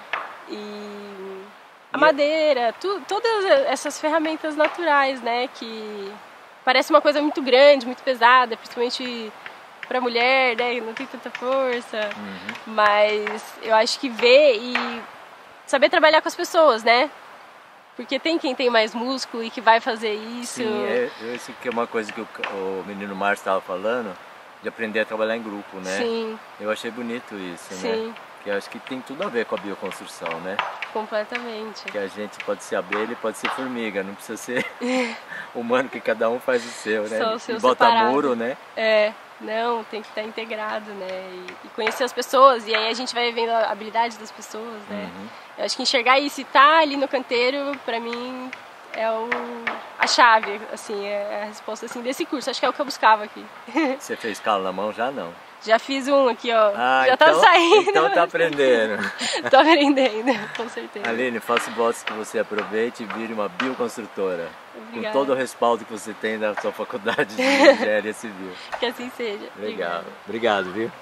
E a madeira, todas essas ferramentas naturais, né, que parece uma coisa muito grande, muito pesada, principalmente para mulher, né, não tem tanta força, mas eu acho que ver e saber trabalhar com as pessoas, né, porque tem quem tem mais músculo e que vai fazer isso. Sim, isso que é uma coisa que o menino Márcio estava falando, de aprender a trabalhar em grupo, né? Sim. Eu achei bonito isso, Sim. né? Que eu acho que tem tudo a ver com a bioconstrução, né? Completamente. Que a gente pode ser abelha e pode ser formiga, não precisa ser humano, que cada um faz o seu, né? Só o seu e bota separado. muro, né? Não, tem que estar integrado, né? E conhecer as pessoas, e aí a gente vai vendo a habilidade das pessoas, né? Eu acho que enxergar isso e estar ali no canteiro, pra mim, é a chave, assim, é a resposta assim, desse curso. Acho que é o que eu buscava aqui. Você fez calo na mão? Já não. Já fiz um aqui, ó. Já então, tá saindo. Então tá aprendendo. Tô aprendendo, com certeza. Aline, faço votos que você aproveite e vire uma bioconstrutora. Obrigada. Com todo o respaldo que você tem da sua faculdade de engenharia civil. Que assim seja. Legal. Obrigado, viu?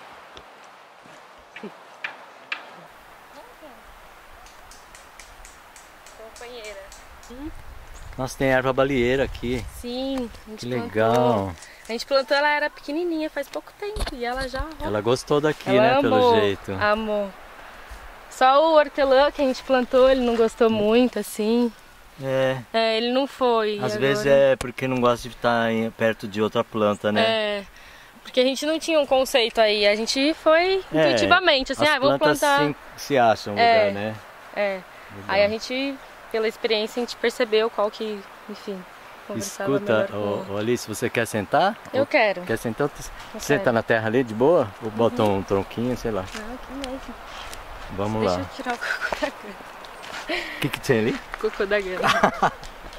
Companheira. Nossa, tem erva balieira aqui. Sim, a gente Que legal. A gente plantou, ela era pequenininha, faz pouco tempo, e ela já... Ela gostou daqui, ela né, amou, pelo jeito. Amor. Só o hortelã que a gente plantou, ele não gostou muito, assim. Ele não foi. Às vezes é porque não gosta de estar perto de outra planta, né? Porque a gente não tinha um conceito aí, a gente foi intuitivamente, assim, vamos plantar... Sim, se acham no lugar, né? Aí a gente, pela experiência, a gente percebeu qual que, enfim... Escuta, Alice, você quer sentar? Eu quero. Quer sentar? Senta na terra ali de boa? Ou bota um tronquinho, sei lá. Não, aqui mesmo. Vamos lá. Deixa eu tirar o cocô da grama. O que tem ali? Cocô da grama.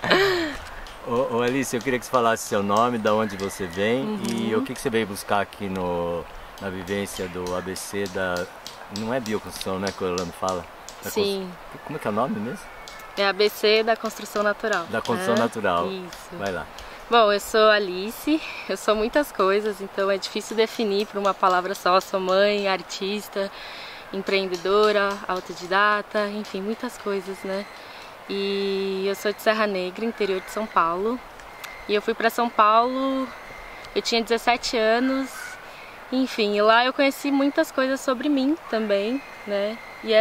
Alice, eu queria que você falasse seu nome, de onde você vem e o que você veio buscar aqui na vivência do ABC da... Não é bioconstrução, né, que o Orlando fala? Sim. Como é que é o nome mesmo? É ABC da construção natural. Da construção natural. Isso. Vai lá. Bom, eu sou Alice, eu sou muitas coisas, então é difícil definir por uma palavra só. Eu sou mãe, artista, empreendedora, autodidata, enfim, muitas coisas, né? E eu sou de Serra Negra, interior de São Paulo. E eu fui para São Paulo, eu tinha 17 anos, enfim, e lá eu conheci muitas coisas sobre mim também, né?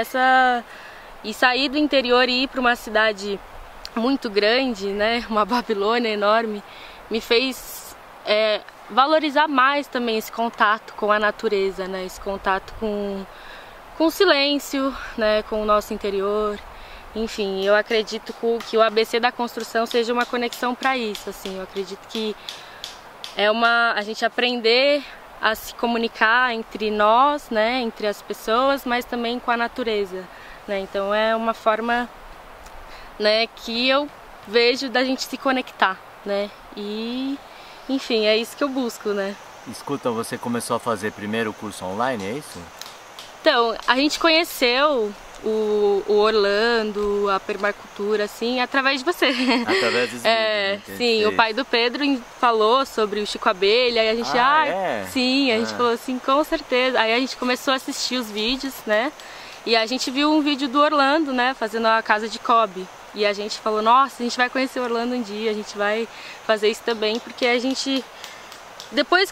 E sair do interior e ir para uma cidade muito grande, né, uma Babilônia enorme, me fez valorizar mais também esse contato com a natureza, né, esse contato com o silêncio, né, com o nosso interior. Enfim, eu acredito que o ABC da construção seja uma conexão para isso, assim, eu acredito que a gente aprender a se comunicar entre nós, né, entre as pessoas, mas também com a natureza. Então é uma forma, né, que eu vejo da gente se conectar, né? E, enfim, é isso que eu busco, né? Escuta, você começou a fazer primeiro o curso online, é isso? Então, a gente conheceu o Orlando, a permacultura, assim, através de você. Através dos vídeos. Sim, o pai do Pedro falou sobre o Chico Abelha, e a gente, sim, a gente falou assim, com certeza. Aí a gente começou a assistir os vídeos, né? E a gente viu um vídeo do Orlando, né, fazendo a casa de Kobe. E a gente falou, nossa, a gente vai conhecer o Orlando um dia, a gente vai fazer isso também, porque a gente... Depois que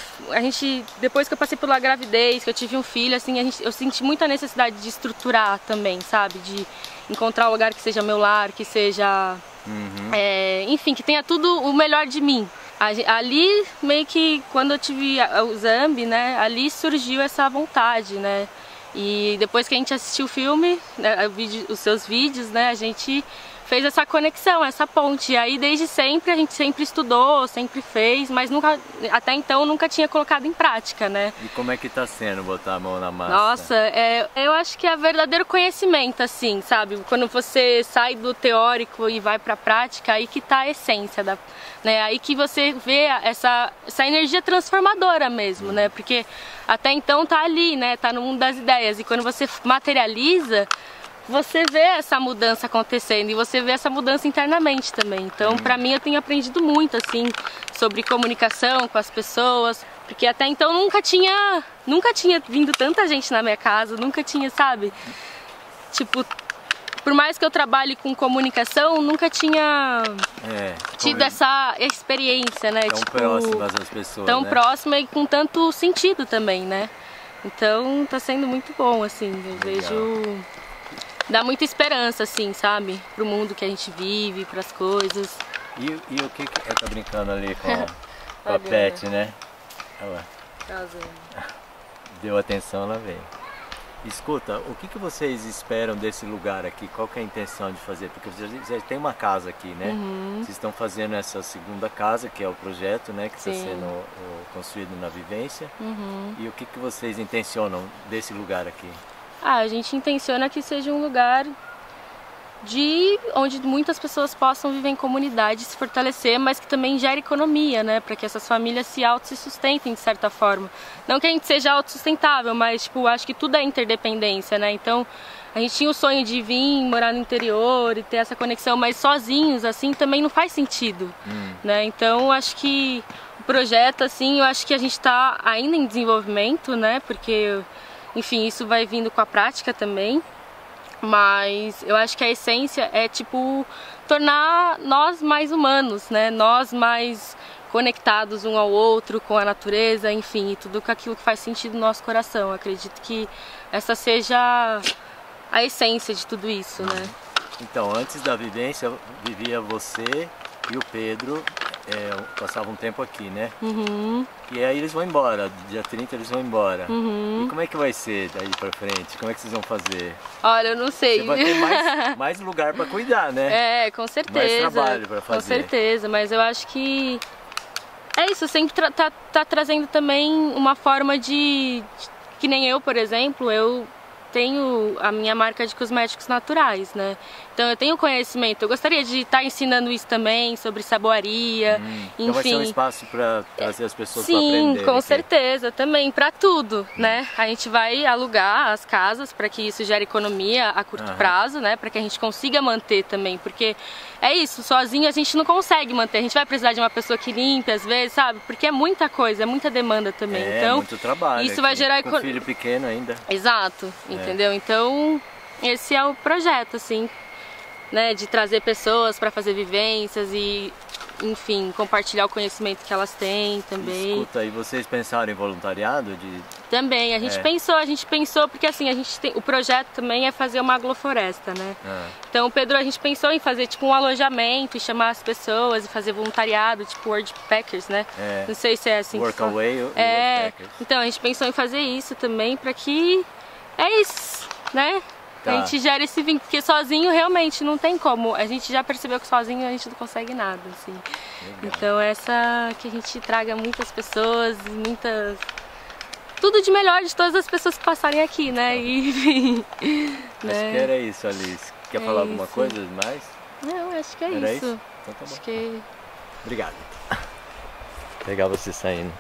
eu passei pela gravidez, que eu tive um filho, assim, eu senti muita necessidade de estruturar também, sabe? De encontrar um lugar que seja meu lar, que seja... enfim, que tenha tudo o melhor de mim, Ali, meio que, quando eu tive o Zambi, né, ali surgiu essa vontade, né? E depois que a gente assistiu o filme, né, os seus vídeos, né, a gente fez essa conexão, essa ponte. E aí, desde sempre, a gente sempre estudou, sempre fez, mas nunca, até então, nunca tinha colocado em prática, né? E como é que tá sendo botar a mão na massa? Nossa, eu acho que é verdadeiro conhecimento, assim, sabe? Quando você sai do teórico e vai pra prática, aí que tá a essência da... Né? Aí que você vê essa energia transformadora mesmo, né? Porque até então tá ali, né? Tá no mundo das ideias. E quando você materializa, você vê essa mudança acontecendo e você vê essa mudança internamente também. Então, pra mim, eu tenho aprendido muito, assim, sobre comunicação com as pessoas. Porque até então nunca tinha vindo tanta gente na minha casa, nunca tinha, sabe? Tipo, por mais que eu trabalhe com comunicação, nunca tinha tido essa experiência, né? Tão próximas as pessoas, tão né? próxima e com tanto sentido também, né? Então tá sendo muito bom, assim, eu vejo... Dá muita esperança, assim, sabe? Pro mundo que a gente vive, pras coisas. E o que que... Tá brincando ali com a Pet, né? Olha lá. Deu atenção, ela veio. Escuta, o que vocês esperam desse lugar aqui? Qual que é a intenção de fazer? Porque vocês têm uma casa aqui, né? Vocês estão fazendo essa segunda casa, que é o projeto, né? Que está sendo construído na Vivência. E o que vocês intencionam desse lugar aqui? A gente intenciona que seja um lugar onde muitas pessoas possam viver em comunidade, se fortalecer, mas que também gere economia, né? Para que essas famílias se sustentem de certa forma. Não que a gente seja autossustentável, mas tipo, acho que tudo é interdependência, né? Então, a gente tinha o sonho de vir morar no interior e ter essa conexão, mas sozinhos, assim, também não faz sentido, né? Então, acho que o projeto, assim, eu acho que a gente está ainda em desenvolvimento, né? Porque, enfim, isso vai vindo com a prática também. Mas eu acho que a essência é, tipo, tornar nós mais humanos, né? Nós mais conectados um ao outro, com a natureza, enfim, e tudo aquilo que faz sentido no nosso coração. Eu acredito que essa seja a essência de tudo isso, né? Então, antes da Vivência, vivia você e o Pedro, passavam um tempo aqui, né? E aí eles vão embora, dia 30 eles vão embora. E como é que vai ser daí pra frente? Como é que vocês vão fazer? Olha, eu não sei. Você vai ter mais lugar pra cuidar, né? Com certeza. Mais trabalho pra fazer. Com certeza, mas eu acho que é isso, sempre tá trazendo também uma forma de... Que nem eu, por exemplo, eu tenho a minha marca de cosméticos naturais, né? Então eu tenho conhecimento, eu gostaria de estar ensinando isso também, sobre saboaria, enfim. Então vai ser um espaço para trazer as pessoas para aprender. Sim, com certeza, também, para tudo, né? A gente vai alugar as casas para que isso gere economia a curto prazo, né? Para que a gente consiga manter também, porque é isso, sozinho a gente não consegue manter, a gente vai precisar de uma pessoa que limpe às vezes, sabe? Porque é muita coisa, é muita demanda também. Então, muito trabalho. Isso vai gerar com filho pequeno ainda. Exato, entendeu? Então, esse é o projeto, assim, né, de trazer pessoas para fazer vivências e, enfim, compartilhar o conhecimento que elas têm também. Escuta, e vocês pensaram em voluntariado? Também, a gente pensou porque assim, o projeto também é fazer uma agrofloresta, né? Então o Pedro, a gente pensou em fazer tipo um alojamento e chamar as pessoas e fazer voluntariado, tipo Worldpackers, né? Não sei se é assim. Workaway ou Worldpackers. Então a gente pensou em fazer isso também para que é isso, né? A gente gera esse vínculo, porque sozinho realmente não tem como. A gente já percebeu que sozinho a gente não consegue nada, assim. Então essa que a gente traga muitas pessoas, tudo de melhor de todas as pessoas que passarem aqui, né? E, enfim. Acho que era isso, Alice. Quer falar alguma coisa mais? Não, acho que é era isso. Então tá bom. Acho que... Obrigado. Legal você saindo.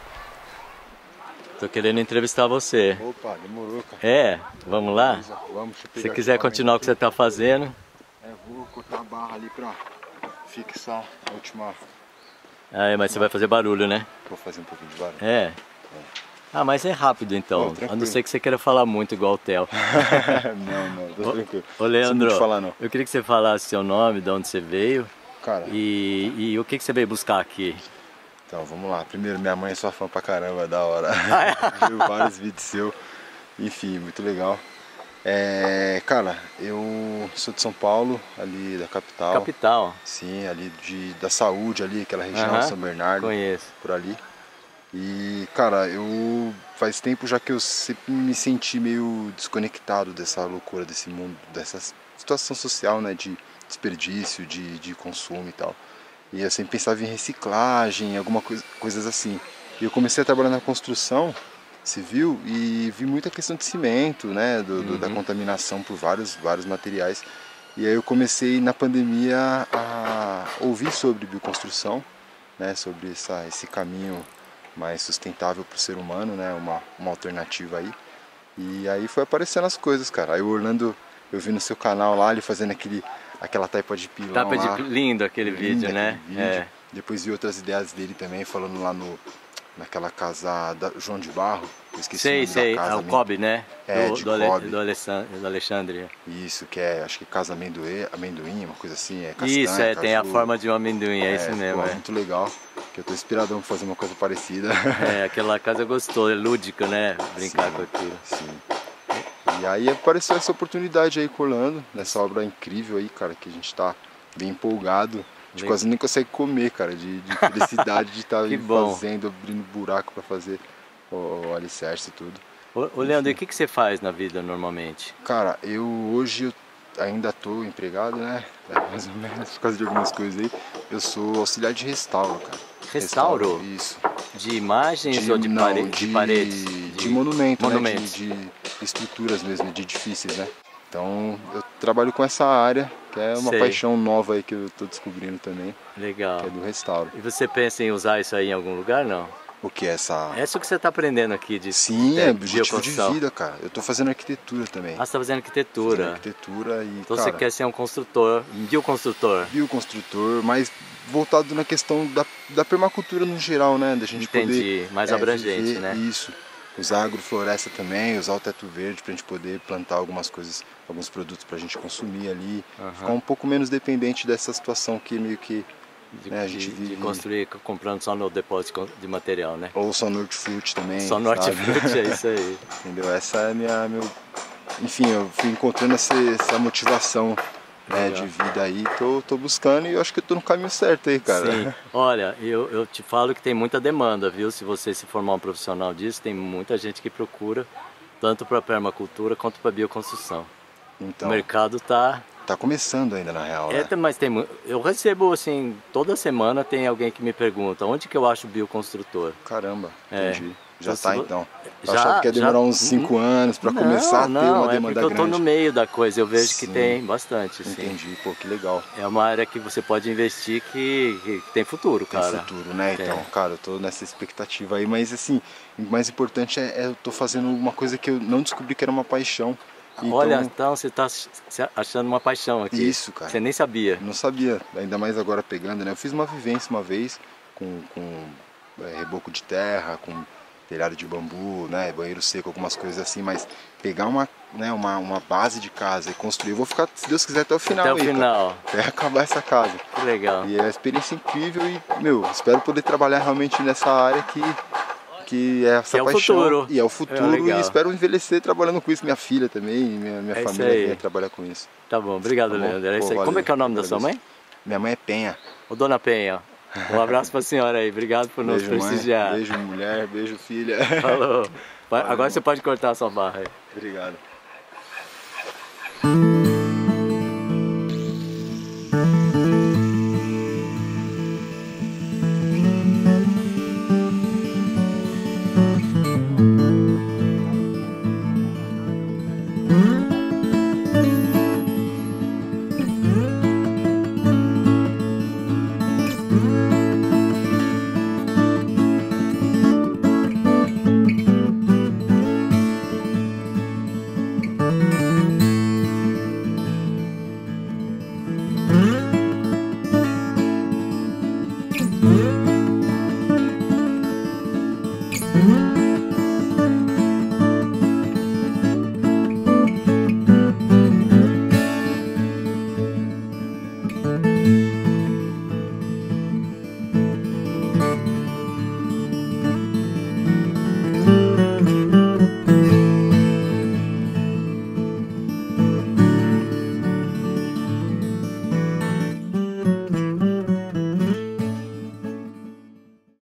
Tô querendo entrevistar você. Opa, demorou, cara. Vamos lá? Vamos, se você quiser continuar o que você tá fazendo. Vou cortar a barra ali pra fixar a última... mas você vai fazer barulho, né? Vou fazer um pouquinho de barulho. Ah, mas é rápido então, a não ser que você queira falar muito igual o Theo. Não, tô tranquilo. Ô Leandro, não falar, não. Eu queria que você falasse seu nome, de onde você veio. Cara. E o que você veio buscar aqui? Então, vamos lá. Primeiro, minha mãe é sua fã pra caramba, é da hora. Viu vários vídeos seus. Enfim, muito legal. Cara, eu sou de São Paulo, ali da capital. Capital? Sim, ali da Saúde, ali, aquela região, São Bernardo. Conheço. Por ali. E, cara, faz tempo já que eu sempre me senti meio desconectado dessa loucura, desse mundo, dessa situação social, né, de desperdício, de consumo e tal. E eu sempre pensava em reciclagem, coisas assim. E eu comecei a trabalhar na construção civil e vi muita questão de cimento, né, da contaminação por vários materiais. E aí eu comecei na pandemia a ouvir sobre bioconstrução, né, sobre esse caminho mais sustentável para o ser humano, né, uma alternativa aí. E aí foi aparecendo as coisas, cara. Aí o Orlando, eu vi no seu canal lá, ele fazendo aquela taipa de pilão lá. Lindo aquele vídeo, né? Vídeo. Depois vi outras ideias dele também, falando lá naquela casa da João de Barro. Eu esqueci o nome da casa. É o Kobe, né? Do Alexandre. Isso, que acho que casa amendoim, uma coisa assim. Castanha, isso, tem a forma de um amendoim, é isso mesmo. Pô, muito legal, que eu tô inspiradão pra fazer uma coisa parecida. Aquela casa gostou, é lúdico, né? Brincar com aquilo. Sim. E aí apareceu essa oportunidade aí com Orlando, nessa obra incrível aí, cara, que a gente tá bem empolgado. A gente quase nem consegue comer, cara, de felicidade de estar fazendo, abrindo buraco pra fazer o alicerce e tudo. Ô Leandro, e o que você faz na vida normalmente? Cara, hoje eu ainda estou empregado, né? Mais ou menos, por causa de algumas coisas aí. Eu sou auxiliar de restauro, cara. Restauro? Isso. De imagens ou de paredes? De monumento, monumentos. Né? De estruturas mesmo, de edifícios, né? Então eu trabalho com essa área, que é uma paixão nova aí que eu estou descobrindo também. Legal. Que é do restauro. E você pensa em usar isso aí em algum lugar, não? O que é essa... É isso que você está aprendendo aqui de Sim, é objetivo de vida, cara. Eu estou fazendo arquitetura também. Ah, você está fazendo arquitetura? Arquitetura e, então você quer ser um construtor, bioconstrutor? Bioconstrutor, mas voltado na questão da permacultura no geral, né? Da gente poder... mais abrangente, viver, né? Isso. Usar agrofloresta também, usar o teto verde pra gente poder plantar algumas coisas, alguns produtos pra gente consumir ali. Ficar um pouco menos dependente dessa situação que meio que... a gente vive... de construir comprando só no depósito de material, né? Ou só no hortifruti também. Só no hortifruti, é isso aí. Entendeu? Essa é Enfim, eu fui encontrando essa motivação, né, de vida aí, tô buscando e eu acho que eu tô no caminho certo aí, cara. Sim. Olha, eu te falo que tem muita demanda, viu? Se você se formar um profissional disso, tem muita gente que procura, tanto para permacultura quanto para bioconstrução. Então, o mercado tá começando ainda, na real, né? Mas eu recebo, assim, toda semana tem alguém que me pergunta onde que eu acho bioconstrutor. Caramba, entendi. Já então, tá então. Eu achava que ia demorar uns 5 anos para começar a ter uma demanda grande. Eu tô no meio da coisa, eu vejo que tem bastante. Entendi, pô, que legal. É uma área que você pode investir que tem futuro, cara. Tem futuro, né? Então, cara, eu tô nessa expectativa aí, mas assim, o mais importante eu tô fazendo uma coisa que eu não descobri que era uma paixão. Então... Olha, então você está achando uma paixão aqui. Isso, cara. Você nem sabia. Não sabia, ainda mais agora pegando, né? Eu fiz uma vivência uma vez com reboco de terra, com telhado de bambu, né? Banheiro seco, algumas coisas assim, mas pegar uma base de casa e construir, eu vou ficar, se Deus quiser, até o final. Até o final. Até acabar essa casa. Que legal. E é uma experiência incrível e, espero poder trabalhar realmente nessa área que é essa paixão. Futuro. E é o futuro e espero envelhecer trabalhando com isso. Minha filha também, minha família vem trabalhar com isso. Tá bom, obrigado, Leandro. É isso aí. Como é que é o nome da sua mãe? Minha mãe é Penha. Ô, Dona Penha, um abraço pra senhora aí. Obrigado por nos prestigiar. Mãe, beijo mulher, beijo filha. Falou. Agora você pode cortar a sua barra aí. Obrigado.